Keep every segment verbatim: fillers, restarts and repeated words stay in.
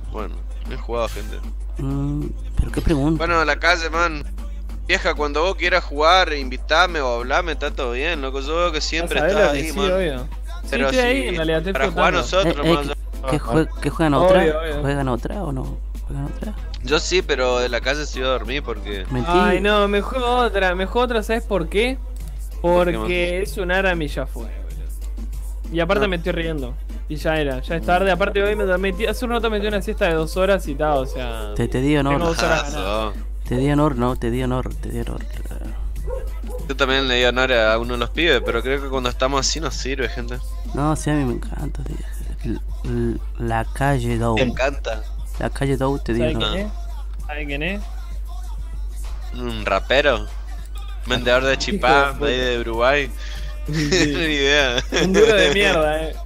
Bueno, he jugado, gente. Mm, pero qué pregunta. Bueno, a la calle, man. Vieja, cuando vos quieras jugar, invitame o hablame, está todo bien, loco. Yo veo que siempre ¿Sabés estás lo que ahí, sí, man. obvio? Pero sí, estoy si ahí, en realidad, estoy para jugar flotando. nosotros, Eh, eh, man, yo- ¿qué, qué, jue- ¿Qué juegan otra? Obvio, obvio. ¿Juegan otra o no? ¿Juegan otra? yo sí, pero de la calle sí iba a dormir porque... Mentira. Ay, no, me juego otra, me juego otra, ¿sabes por qué? ¿Por qué, Porque es un Aram y ya fue, boludo. Y aparte No. me estoy riendo. Y ya era, ya es tarde. Aparte hoy me metí, hace un rato metí una siesta de dos horas y tal, o sea... Te, te di honor. Tengo dos horas Ah, ganadas. so. Te di honor, no, te di honor, te di honor. Yo también le di honor a uno de los pibes, pero creo que cuando estamos así nos sirve, gente. No, sí, a mí me encanta. tío. L- l- La calle Dow. Me encanta. La calle Dow te di ¿Sabes honor. quién es? ¿Sabes quién es? Un rapero. Vendedor de chipá, de ahí de Uruguay. No Sí. Ni idea. Un duro de mierda, eh.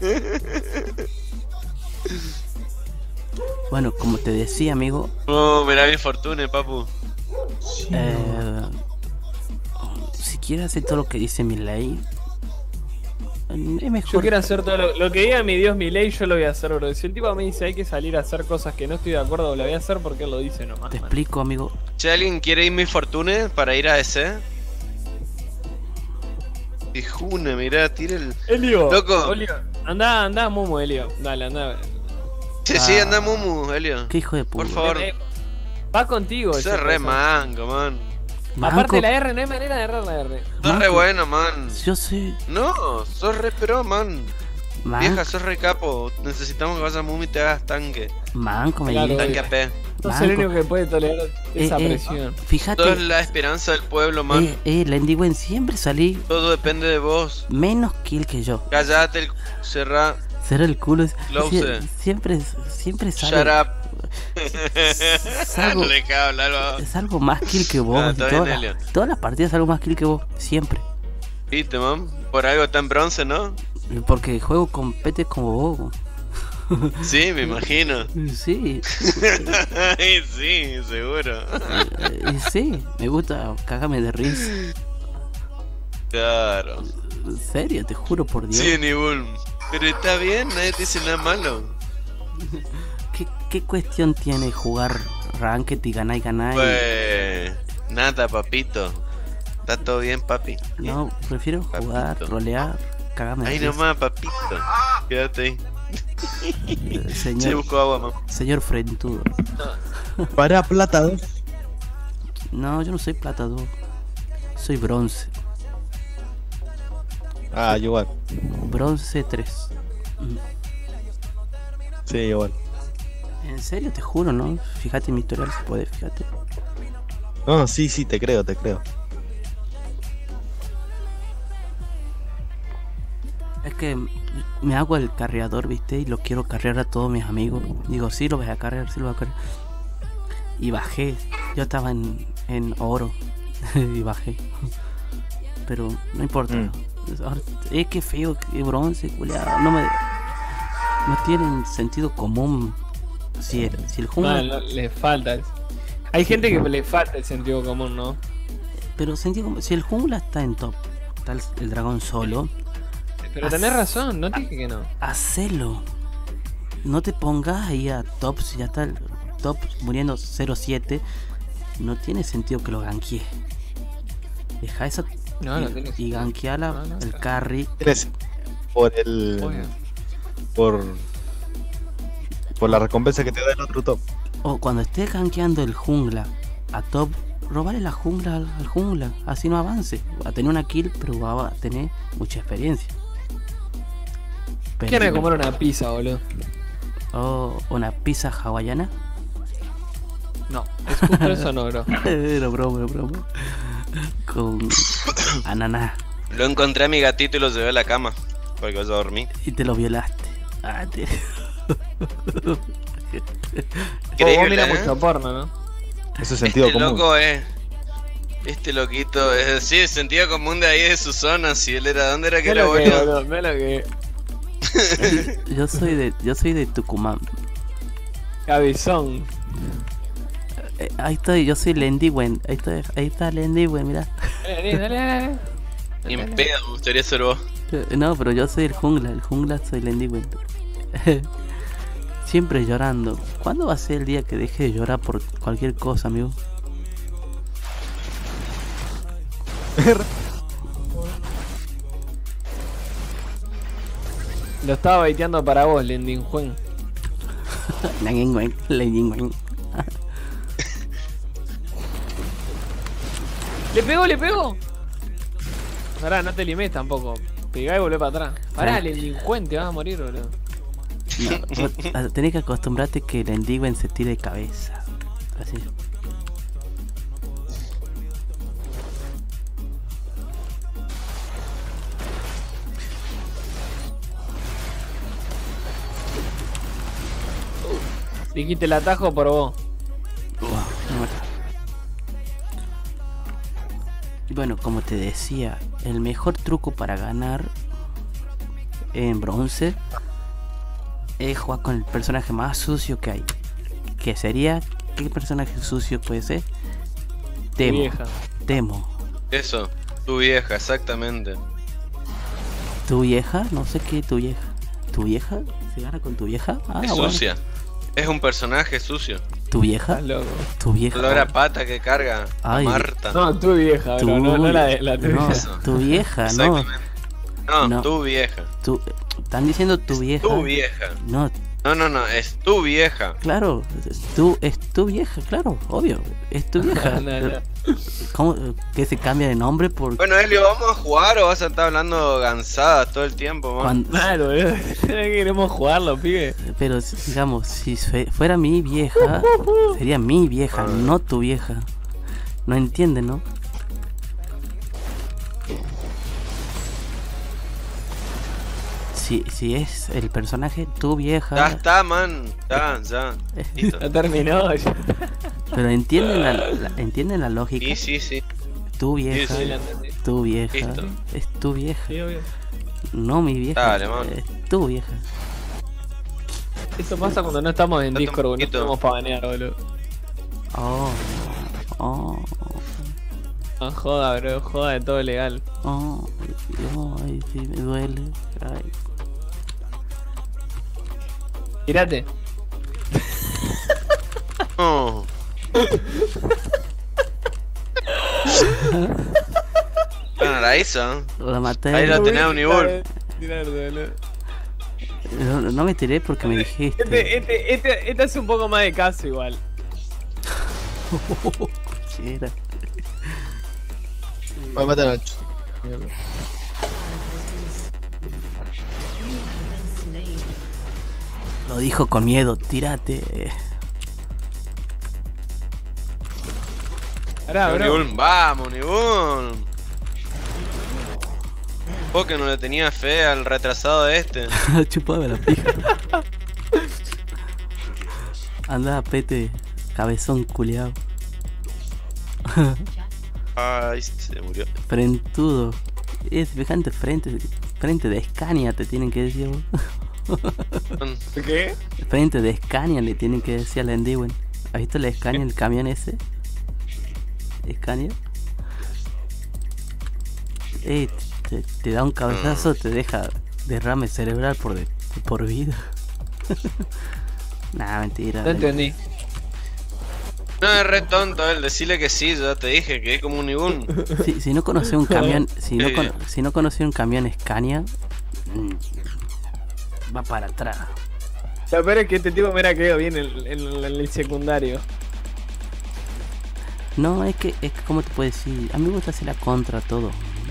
Bueno, como te decía, amigo, Oh, mirá mi fortuna, papu. eh, si quieres hacer todo lo que dice mi ley, es mejor. Yo quiero hacer todo lo, lo que diga mi Dios, mi ley, yo lo voy a hacer, bro. Si el tipo me dice hay que salir a hacer cosas que no estoy de acuerdo, lo voy a hacer porque él lo dice nomás. Te man. explico, amigo. Si alguien quiere ir mi fortuna para ir a ese. Tijuna, mirá, tira el. Elio, Loco. Elio, andá, andá, Mumu, Elio. Dale, andá. Sí, sí, Ah. anda Mumu, Helio. Qué hijo de puta. Por favor. Eh, va contigo. Sos ese re cosa. mango, man. Manco, Aparte la R, no hay manera de errar la R. Sos re Manco. bueno, man. Yo soy No, sos re pro, man. manco, Vieja, sos re capo. Necesitamos que vaya Mumu y te hagas tanque. manco me Claro, dice. Tanque A P. Sos Manco. el único que puede tolerar esa Eh, eh, presión. Fíjate, Sos la esperanza del pueblo, man. eh, eh, la Indigüen siempre salí Todo depende de vos. menos kill que yo. Callate el c- cerrá. Será el culo. es- Close. sie- Siempre, siempre sale. Shut up. Salgo, No le cabe hablar, va. salgo más kill que vos. Ah, en está bien, todas, Elio. las, todas las partidas salgo más kill que vos. Siempre. Viste, man. Por algo está en bronce, ¿no? Porque juego con petes como vos. Sí, me imagino. Sí. Ay, sí, seguro. eh, sí, me gusta cagarme de risa. Claro. En serio, te juro por Dios. Sí, Nibul. Pero está bien, nadie te dice nada malo. ¿Qué, ¿Qué cuestión tiene jugar Ranked y ganar y ganar? y- Pues. Nada, papito. Está todo bien, papi. No, prefiero jugar, Papito. rolear, cagarme de Ahí risa. nomás, papito. Quédate ahí. Eh, Sí, Señor, busco agua, mamá. señor Frentudo. Para plata dos. No, yo no soy plata dos. Soy bronce. Ah, igual. Bronce tres. Sí, igual. En serio, te juro, ¿no? Fíjate en mi historial si puedes, fíjate. No, sí, sí, te creo, te creo. Es que me hago el carreador, ¿viste? Y lo quiero carrear a todos mis amigos. Digo, sí, lo voy a carrear, sí lo voy a carrear. Y bajé. Yo estaba en, en oro. Y bajé. Pero no importa. Mm. Ahora, Es que feo, que bronce, culiado. No me. No tienen sentido común. Si el, si el No, jungla. no, le falta. Hay gente que le falta el sentido común, ¿no? Pero sentido común. Si el jungla está en top, está el, el dragón solo. Pero tenés razón, no te dije que no. Hacelo. No te pongas ahí a top si ya está el top muriendo cero siete. No tiene sentido que lo ganquee. Deja eso No, no y, tiene y sentido. ganqueala No, no, el claro. carry. Tienes por el. Obvio. Por. Por la recompensa que te da el otro top. O cuando estés gankeando el jungla a top, robarle la jungla al, al jungla. Así no avance. Va a tener una kill, pero va a tener mucha experiencia. Pero- Quiero comer una pizza, boludo. O una pizza hawaiana. No, es justo eso no, bro. Era broma, era broma. Con ananá. Lo encontré a mi gatito y lo llevé a la cama. Porque vaya a dormir. Y te lo violaste. Ah, te... Vos, Increíble, vos mirás ¿eh? mucho porno, ¿no? Eso es sentido Este común. loco es. Este loquito es. Sí, el sentido común de ahí de su zona. Si él era. ¿Dónde era que Mirá era, lo que, boludo? boludo, mirá lo que. Yo soy de, yo soy de Tucumán. Cabezón. Eh, ahí estoy, yo soy Lendigüen. Ahí está, ahí está Lendigüen, mirá. Dale, dale, dale. Ni en pedo, me gustaría ser vos. Eh, No, pero yo soy el jungla, el jungla soy Lendigüen. Siempre llorando. ¿Cuándo va a ser el día que deje de llorar por cualquier cosa, amigo? Lo estaba baiteando para vos, Lending Juan. ¿Le pegó, le pegó? Pará, no te limes tampoco. Pegá y volvé para atrás. Pará, Lending Juan, te vas a morir, boludo. No, vos tenés que acostumbrarte que el Endiguen se tire de cabeza. Así. Dijiste el atajo por vos. Wow, me mata. Y bueno, como te decía, el mejor truco para ganar en bronce es jugar con el personaje más sucio que hay. Que sería, ¿qué personaje sucio puede ser? Temo. Vieja. Temo. Eso, tu vieja, exactamente. ¿Tu vieja? No sé qué, tu vieja. ¿Tu vieja? ¿Se gana con tu vieja? Ah, Es bueno. sucia. Es un personaje sucio. ¿Tu vieja? Estás loco. ¿Tu vieja? Olor a pata que carga a Ay. Marta. No, tu vieja, Tu- bro, no, no la, de- la tuya. no, Eso. tu vieja, no. Exactamente. No, No. tu vieja. Tu, están diciendo tu vieja. Tu vieja. No, No, no, no, es tu vieja. claro, es tu, es tu vieja, claro, obvio, es tu vieja. No, no. ¿Cómo que se cambia de nombre por Bueno, Elio, ¿vamos a jugar o vas a estar hablando gansadas todo el tiempo, man? cuando, Claro, boludo. Queremos jugarlo, pibe. pero digamos, si fue- fuera mi vieja, sería mi vieja, Ah. no tu vieja. No entienden, ¿no? Si, si es el personaje tu Ya vieja, está, man. Ya, ya. Listo. Ya terminó. Ya. pero entienden la, la- entienden la lógica. Sí, sí, sí. Tu vieja, Sí, sí. tu vieja, Listo. es tu vieja, Sí, obvio. no mi vieja, Dale, man. es tu vieja. Eso pasa cuando no estamos en Date un Discord, boludo. No poquito. tenemos para banear, boludo. Oh, oh, No joda, bro. Joda de todo legal. oh, oh, ay, sí, me duele. Ay. Tírate. No. Bueno, la hizo. La maté. Ahí lo tenés, Unibur. Tirarte, boludo. No, no me tiré porque me dijiste. Este, este, este, este hace un poco más de caso igual. Sí, era. Voy a matar a Nacho. Lo dijo con miedo, tírate. Pará, bro. Unibur, vamos, Unibur. Vos que no le tenía fe al retrasado de este. Chupame la pija. Anda, pete, cabezón culiao. Ay, se murió. Frentudo. Es fijante frente. Frente de Scania te tienen que decir vos. ¿Qué? Frente de Scania le tienen que decir a la Endiguen. ¿Has visto la Scania, el camión ese? Scania. Eh, te, te da un cabezazo, te deja derrame cerebral por, de, por vida. Nah, mentira. No entendí. No, es re tonto él, decirle que sí, yo ya te dije que es como un Unibur. Si, si no conoces un camión, si no, Sí. cono- si no conoces un camión Scania, mm, va para atrás. Lo peor es que este tipo me hubiera quedado bien en, en- en el secundario. No, es que, es que, ¿cómo te puedo decir? A mí me gusta hacer la contra a todo.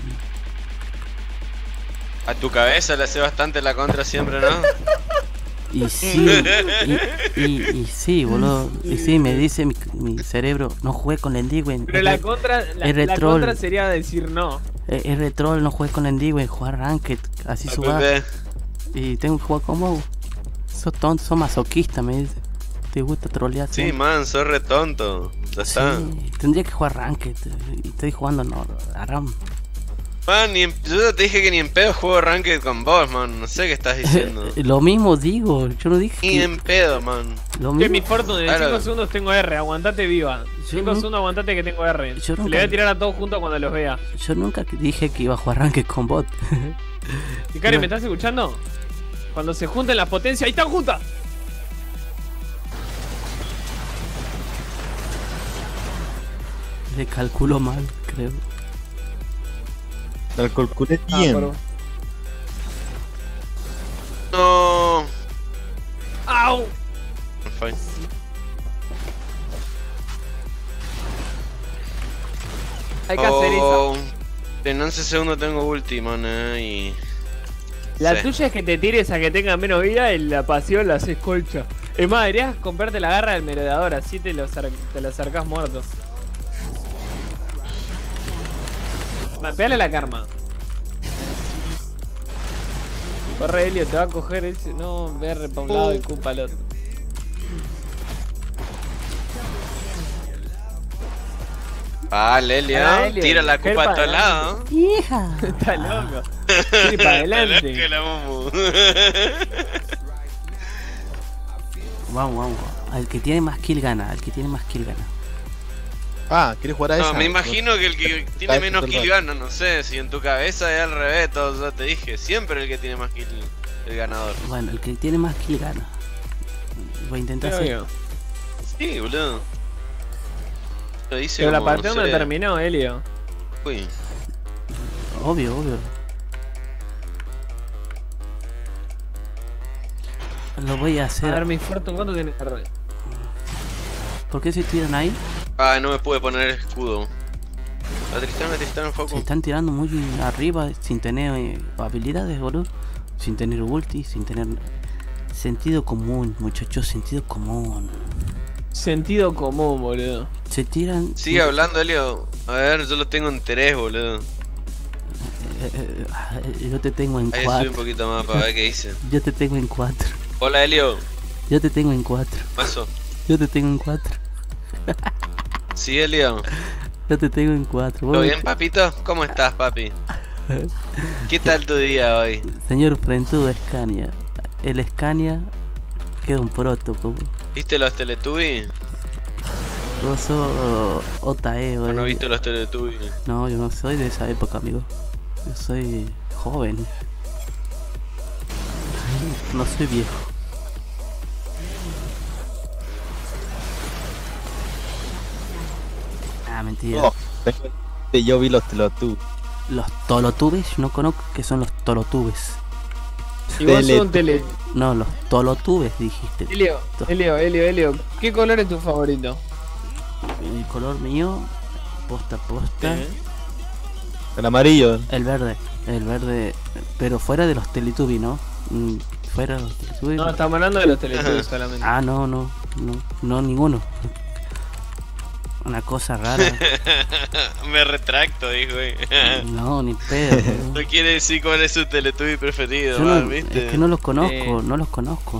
A tu cabeza le hace bastante la contra siempre, ¿no? Y sí, y, y, y sí, boludo. Y sí, me dice mi, mi cerebro, no juegues con la Endiguen. Pero la contra, la, es la retrol. contra sería decir no. Es, es retrol, no juegues con la Endiguen, jugar Ranked, así Al suba. bebé. Y tengo que jugar con vos. Sos tonto, sos masoquista, me dice. Te gusta trolear. Sí, siempre. man, sos re tonto. Ya está. Sí, tendría que jugar Ranked. Y estoy jugando no, a RAM. Man, ni en- yo ya te dije que ni en pedo juego Ranked con vos, man. No sé qué estás diciendo. Lo mismo digo, yo no dije. Ni que- en pedo, man. Lo Que mismo. mi Fortune, en Claro. cinco segundos tengo R, aguantate viva. cinco no- segundos aguantate que tengo R. Yo Le nunca- voy a tirar a todos juntos cuando los vea. Yo nunca dije que iba a jugar Ranked con bot. Hikari, No. ¿me estás escuchando? Cuando se junten las potencias, ¡ahí están juntas! Le calculo mal, creo. La calculé Ah, bien. pero- No. ¡Au! Fine. Hay que hacer eso. Oh, en once segundos tengo ulti, man, eh, y... La sí. tuya es que te tires a que tenga menos vida y la pasión la haces colcha. Es más, deberías comprarte la garra del merodeador, así te lo, acer- te lo acercás muerto. Va, pegale la karma. Corre, Helio, te va a coger ese. No, ve para un lado y Q para el otro. Vale, Helio, Ah, Helio, tira la mujer culpa a para todos lados. ¡Hija! Está loco. Sí, para Que adelante. la mamu. Vamos, vamos. Al que tiene más kill gana, al que tiene más kill gana. Ah, ¿quieres jugar a esa? No, me imagino que el que tiene Está menos bien, kill gana, no sé, si en tu cabeza es al revés, todo, ya te dije, siempre el que tiene más kill, el ganador. Bueno, el que tiene más kill gana. Voy a intentar Pero, hacer. obvio. Sí, boludo. Lo dice Pero la como, partida no no sé, terminó, Helio. uy. Obvio, obvio. Lo voy a A hacer. ver, mi Fortune, ¿cuánto tiene R? ¿Por qué se tiran ahí? Ah, no me pude poner el escudo. La Tristana, la Tristana, Se foco. están tirando muy arriba sin tener eh, habilidades, boludo. Sin tener ulti, sin tener sentido común, muchachos, sentido común. Sentido común, boludo. Se tiran. Sigue hablando, Helio. A ver, yo lo tengo en tres, boludo. Eh, eh, eh, yo te tengo en Ahí sube un cuatro. poquito más para ver qué dice. Yo te tengo en cuatro. Hola, Helio. Yo te tengo en cuatro. Paso. Yo te tengo en cuatro. Sí, Helio. Yo te tengo en cuatro. ¿Todo Vos me- bien, papito? ¿Cómo estás, papi? ¿Qué tal tu día hoy? Señor Frentudo Scania. El Scania queda un proto, como. ¿Viste los Teletubbies? Vos sos Otae, ¿O boludo. no viste los Teletubbies? No, yo no soy de esa época, amigo. Yo soy joven. No soy viejo. Ah, mentira. No, tengo- yo vi los Teletubbies. Los Tolotubes, no conozco qué son los Tolotubes. Y vos sos Tele- un tele. No, los Tolotubes dijiste. Helio, Helio, Helio, Helio. ¿Qué color es tu favorito? El color mío, posta posta, ¿Eh? El amarillo. el verde. El verde, pero fuera de los Teletubbies, ¿no? Mm, fuera de los Teletubbies. No, estamos hablando de los Teletubbies solamente. Ah, no, no, no, no, ninguno. Una cosa rara. Me retracto, dijo. eh. No, ni pedo. boludo. No quiere decir cuál es su Teletubby preferido, Yo man, no, ¿viste? es que no los conozco, Eh. no los conozco.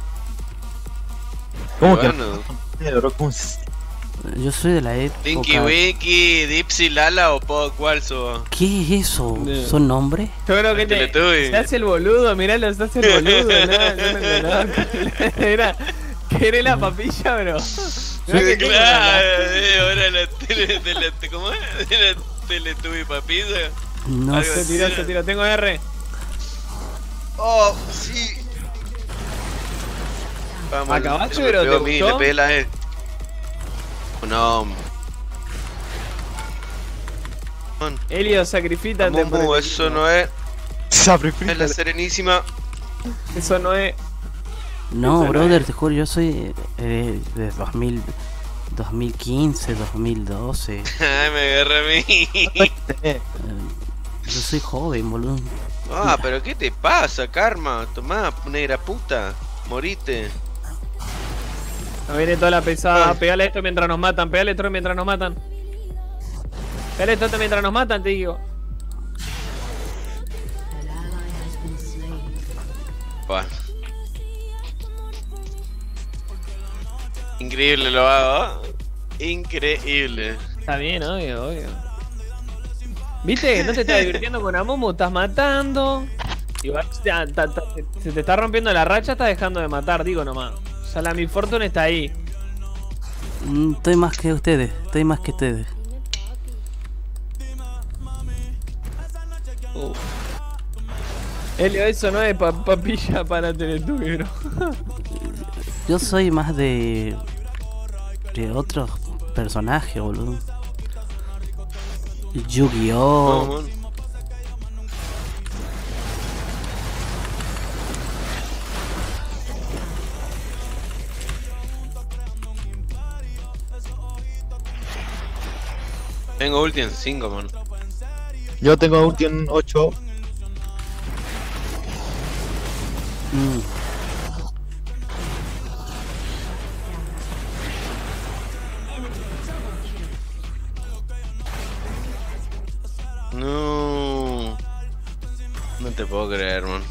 ¿Cómo Bueno, que? Bro, ¿cómo se- Yo soy de la época. Tinky Winky, Dipsy Lala o Pog, ¿cuál sos? ¿Qué es eso? No. ¿Son nombres? Yo creo que te, Teletubby. se hace el boludo, miralo, se hace el boludo, no, no lo conozco. Era, que era la papilla, bro. Mirá que tengo Claro, la- eh, ahora la tele, de la- ¿cómo es? De la Teletubby papilla. No Algo Se sé. tiró, se tiró, tengo R. Oh, sí. Vamos, ¿Acabaste, me pero pegó te a mí, gustó? le pegué la E. No, man. Helio, sacrifítate. por Mumu, el eso equipo. no es. Sacrificio. Es la Serenísima. Eso no es. No, Eso no brother, es. te juro, yo soy eh, de dos mil, dos mil quince, dos mil doce. Ay, me agarré a mí. Eh, yo soy joven, boludo. Ah, pero ¿qué te pasa, Karma? Tomá, negra puta. Morite. No viene toda la pesada. Ay. Pegale esto mientras nos matan. Pegale esto mientras nos matan. Pegale esto mientras nos matan, te digo. Buah. Increíble lo hago. ¿eh? Increíble. Está bien, obvio, obvio. ¿Viste que no te estás divirtiendo con Amumu? Estás matando. Igual ya, ta- ta- se te está rompiendo la racha, estás dejando de matar, digo nomás. O sea, la Mi Fortune está ahí. Mm, estoy más que ustedes, estoy más que ustedes. Uh. Helio, eso no es pa- papilla para Teletubby, bro. Yo soy más de. de otros personajes, boludo. No, Yu-Gi-Oh! man. Tengo ulti en cinco, man. Yo tengo ulti en ocho. Mm. No. No te puedo creer, man.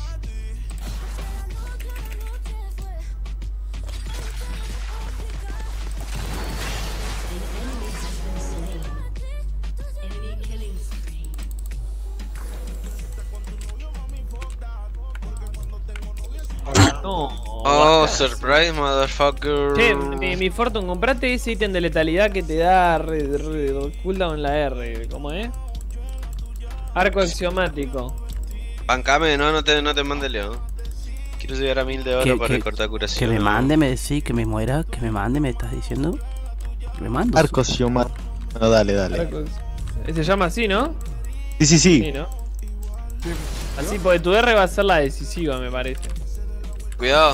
No. Oh, basta. surprise, motherfucker. Che, mi, mi Fortune, comprate ese ítem de letalidad que te da re, re- cooldown en la R. ¿Cómo es? Arco axiomático. Bancame, no, no te, no te mande León. Quiero llegar a mil de oro Que- para que- cortar Que curación. me mande, me decís, que me muera, que me mande, me estás diciendo. Que me mando. Arco Xiomar. Bueno, dale, dale. Arco- Se llama así, ¿no? Sí, sí, Sí, sí. ¿no? Así, porque tu R va a ser la decisiva, me parece. Cuidado.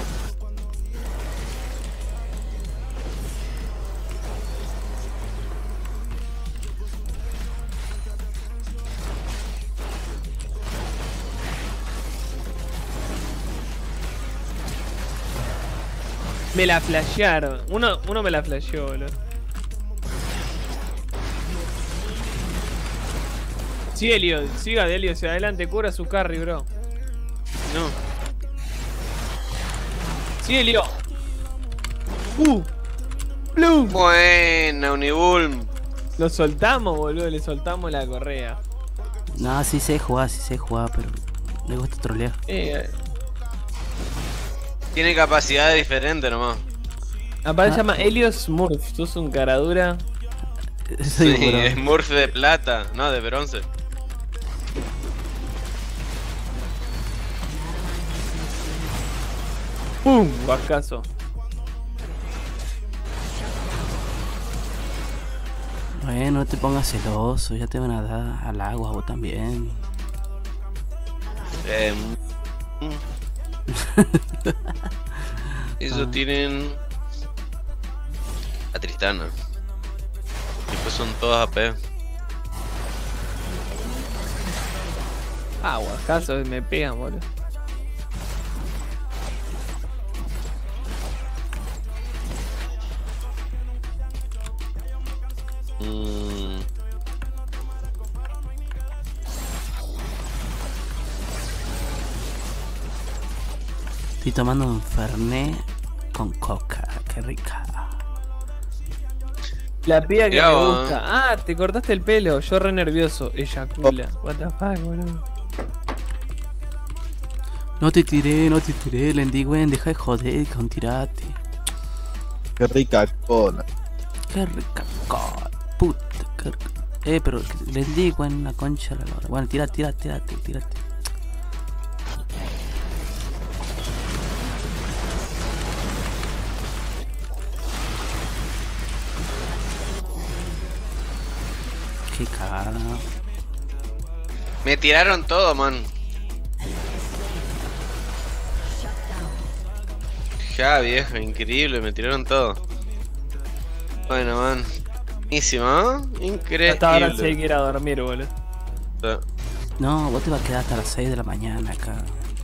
Me la flashearon. Uno, uno me la flasheó, boludo. Sí, Elio, siga de Elio hacia adelante, cura su carry, bro. No. Sí, Elio. Uh. Blue. Buena, Unibulm. Lo soltamos, boludo, le soltamos la correa. No, sí sé jugar, sí sé jugar, pero me gusta trolear. Eh, Tiene capacidades diferentes nomás. aparte Ah. se llama Elio Smurf, sos un cara dura. Soy Sí, bro. es Smurf de plata, no, de bronce. ¡Pum! Guascazo. Bueno, no te pongas celoso, ya te van a dar al agua vos también. Eh, mm. Ellos Ah. tienen a Tristana. Después son todos A P. Ah, guascazo, me pegan, boludo. Mm. Estoy tomando un Fernet con coca, qué rica. La piba que Mirá, me vos. gusta. Ah, te cortaste el pelo, yo re nervioso. Eyacula. What the fuck, boludo. No te tiré, no te tiré, Lendigüen, deja de joder con tirate. Qué rica cola. Qué rica cola, puta, qué rica. Eh, pero Lendigüen, la concha de la lora. Bueno, tira, tira, tírate, tírate. Qué cagada. Me tiraron todo, man. Ya, viejo, increíble, me tiraron todo. Bueno, man. Buenísimo, ¿no? Increíble. Hasta ahora sí hay que ir a dormir, boludo. No, vos te vas a quedar hasta las seis de la mañana acá.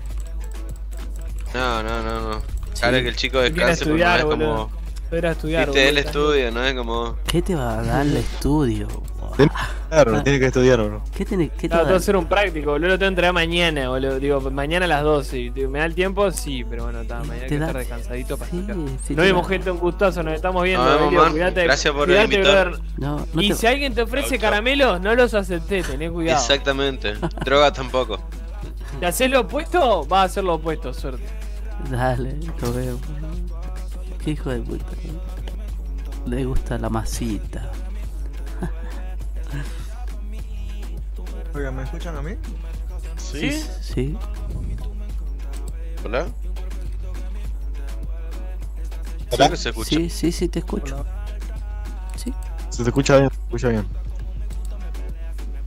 No, no, no, no. Sí. Ahora que el chico Viene a descanse, pues no estudiar, es boludo. como. Voy a ir a estudiar, Viste, él boludo. estudia, no es como. ¿Qué te va a dar el estudio? Claro, tiene que estudiar, bro. ¿Qué, tiene, qué te No, va a tengo que dar? hacer un práctico, boludo. Lo tengo que entregar mañana, boludo. Digo, mañana a las doce. Digo, ¿me da el tiempo? Sí, pero bueno, está. Mañana hay Te que da- estar descansadito para Sí, estudiar. sí, Nos te vimos, da- gente, un gustazo. Nos estamos viendo. Nos vemos, Elio, man. cuidate, Gracias por cuidate, invitar. brother. No, no Y te... si alguien te ofrece Chau, chau. caramelos, no los acepté, tenés cuidado. Exactamente. Droga tampoco. Si haces lo opuesto, vas a hacer lo opuesto, suerte. Dale, lo veo. Qué hijo de puta. Le gusta la masita. Oiga, ¿me escuchan a mí? ¿Sí? Sí. ¿Hola? Hola. ¿Sí que se escucha? Sí, sí, sí, te escucho. Sí. Se te escucha bien, se te escucha bien.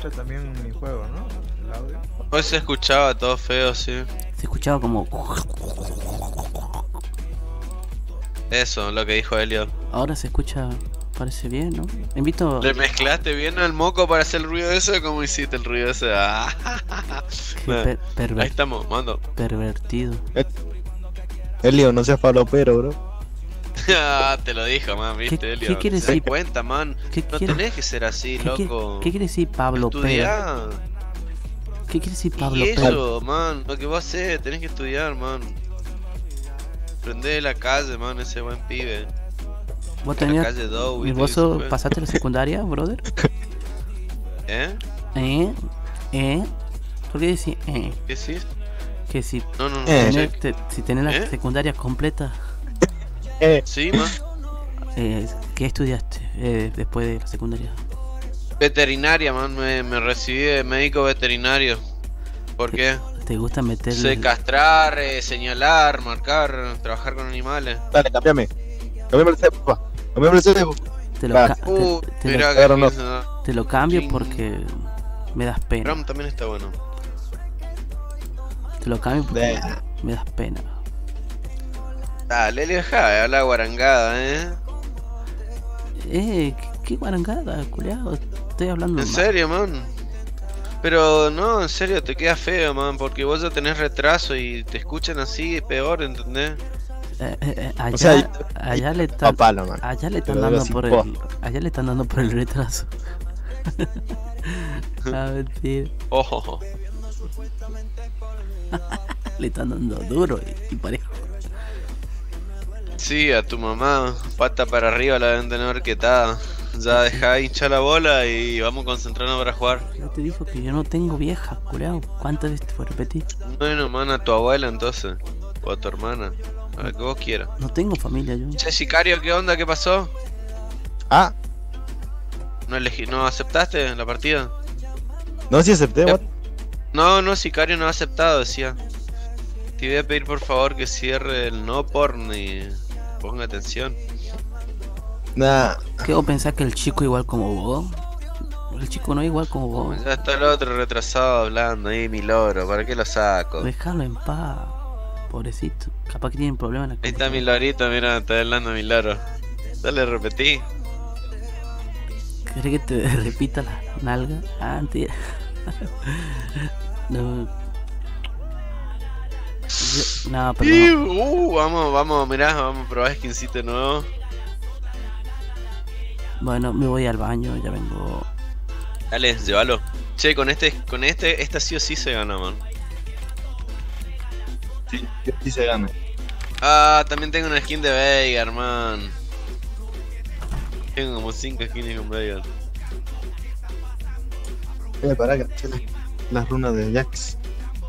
escucha también mi juego, ¿no? El audio. Hoy se escuchaba todo feo, sí. Se escuchaba como... Eso, lo que dijo Elliot. Ahora se escucha... Parece bien, ¿no? Invito... ¿Le mezclaste bien al moco para hacer el ruido ese o cómo hiciste el ruido ese? Ah, Qué nah. per- perver- Ahí estamos, mando. pervertido. Elio, no seas falopero, bro. Ah, te lo dijo, man, viste, ¿Qué- Elliot. qué quiere ¿Te das decir? cuenta, man? ¿Qué No quiere- tenés que ser así, ¿Qué, quiere- loco. ¿Qué quiere decir Pablo Pérez? Estudiá. ¿Qué quiere decir Pablo Y Pérez? eso, man, lo que vos haces, tenés que estudiar, man. Prende de la calle, man, ese buen pibe. ¿Vos La tenías... calle Dow, ¿Y vos sos- pasaste la secundaria, brother? ¿Eh? ¿Eh? ¿Eh? ¿Por qué decís eh? ¿Qué decís? Que si No, no, no. Eh. sé. tenés, te- si tenés la ¿Eh? secundaria completa, Eh, Sí, man. eh, ¿qué estudiaste eh, después de la secundaria? Veterinaria, man, me, me recibí de médico veterinario. ¿Por qué? ¿Te gusta meterle? Sé castrar, eh, señalar, marcar, trabajar con animales. dale, cambiame. Cambiame el cepo, papá. Cambiame el cepo. Te lo, Va. ca- te- Uh, te lo- mira que agarra, no. piensa- te lo cambio Ching. porque me das pena. Ram también está bueno. Te lo cambio porque De- me das pena. Dale, Elio, deja de hablar guarangada, eh. Eh, qué, qué guarangada, culiao. Estoy hablando En mal. serio, man. Pero no, en serio, te queda feo, man, porque vos ya tenés retraso y te escuchan así, peor, ¿entendés? Eh, eh, eh, allá, O sea, allá le están, Papalo, man. allá le Te están lo digo dando sin por voz. el, allá le están dando por el retraso. Ah, mentira. Ojo. Le están dando duro y, y parejo. Sí, a tu mamá, pata para arriba la deben tener orquetada. Ya dejá hinchar la bola y vamos concentrarnos para jugar. Yo te digo que yo no tengo vieja, culiao. ¿Cuántas veces te fue a repetir? Bueno, man, a tu abuela entonces. O a tu hermana. A la que vos quieras. No tengo familia yo. Che, sicario, ¿qué onda? ¿Qué pasó? Ah, ¿No, elegí, ¿No aceptaste la partida? no, sí acepté, Ya. what? No, no, sicario no ha aceptado, decía. Te voy a pedir por favor que cierre el no porn y ponga atención. Nah, ¿Qué vos pensás que el chico igual como vos? El chico no es igual como vos. Ya está el otro retrasado hablando ahí, mi loro, ¿para qué lo saco? Déjalo en paz. Pobrecito. Capaz que tienen problemas en la Ahí está mi computadora. lorito, mira, está hablando mi loro. Dale, repetí. ¿Querés que te repita la nalga? Ah, mentira. No. Yo- no, pero Y, no. uh, vamos, vamos, mirá, vamos a probar skincito nuevo. Bueno, me voy al baño, ya vengo. Dale, llévalo. Che, con este, con este, esta sí o sí se gana, man. sí, sí se gana. Ah, también tengo una skin de Veigar, man. Tengo como cinco skins con Veigar. Eh, pará, que eché las, las runas de Jax.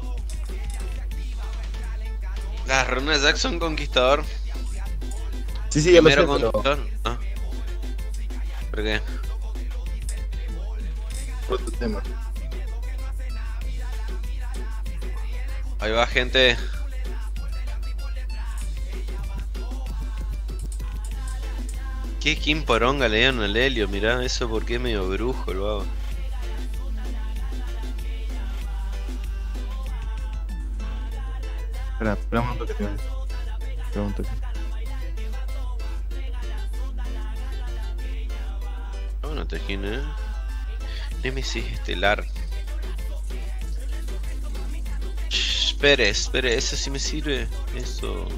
Las runas de Jackson Conquistador. Sí, sí, ya lo sé, Primero pero Conquistador. Ah. ¿Por qué? por otro tema. Ahí va, gente. ¿Qué skin poronga le dieron al Helio? Mirá, eso porque es medio brujo el babo. Espera, espera un momento que te voy a decir. Espera un toque. No, no te skin, eh. Nemesis estelar. Shh, espere, espere, eso sí me sirve. Eso.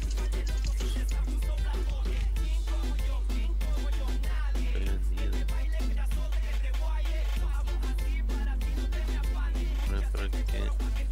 Vendido. No es para que-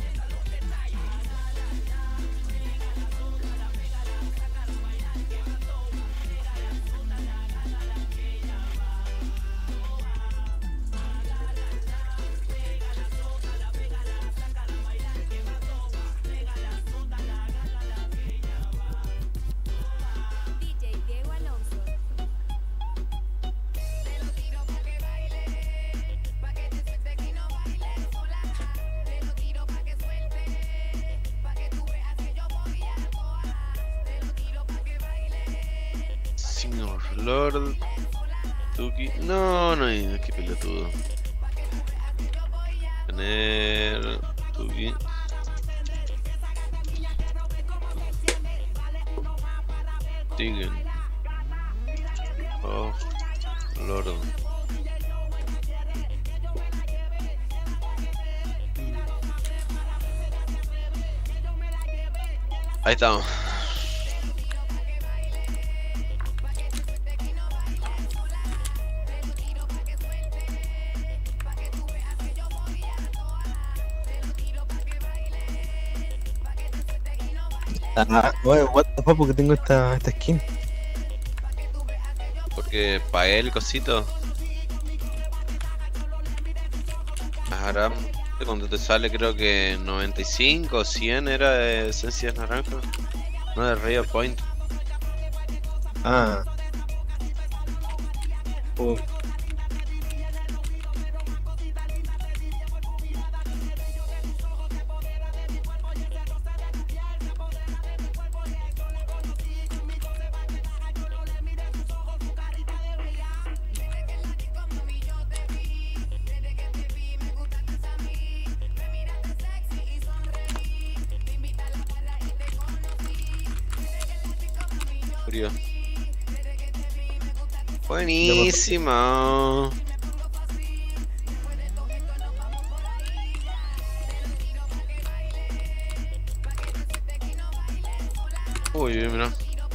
D J Diego Alonso. Te lo tiro pa' que baile, pa' que te suelte y no bailes sola. Te lo tiro pa' que suelte, pa' que tú veas que yo voy a toa. Te lo tiro pa' que baile. Señor Lord. Tuki. No, no hay. Qué pelotudo. tener tu vi- Siguen. Oh, Lord. Ahí estamos. Ah, oye, what the fuck, porque tengo esta, esta skin. Porque pagué el cosito. Haram, cuando te sale creo que noventa y cinco o cien era de esencias naranjas. No de Rio Point. Ah. Uh, Frío. Buenísimo. Uy, mira.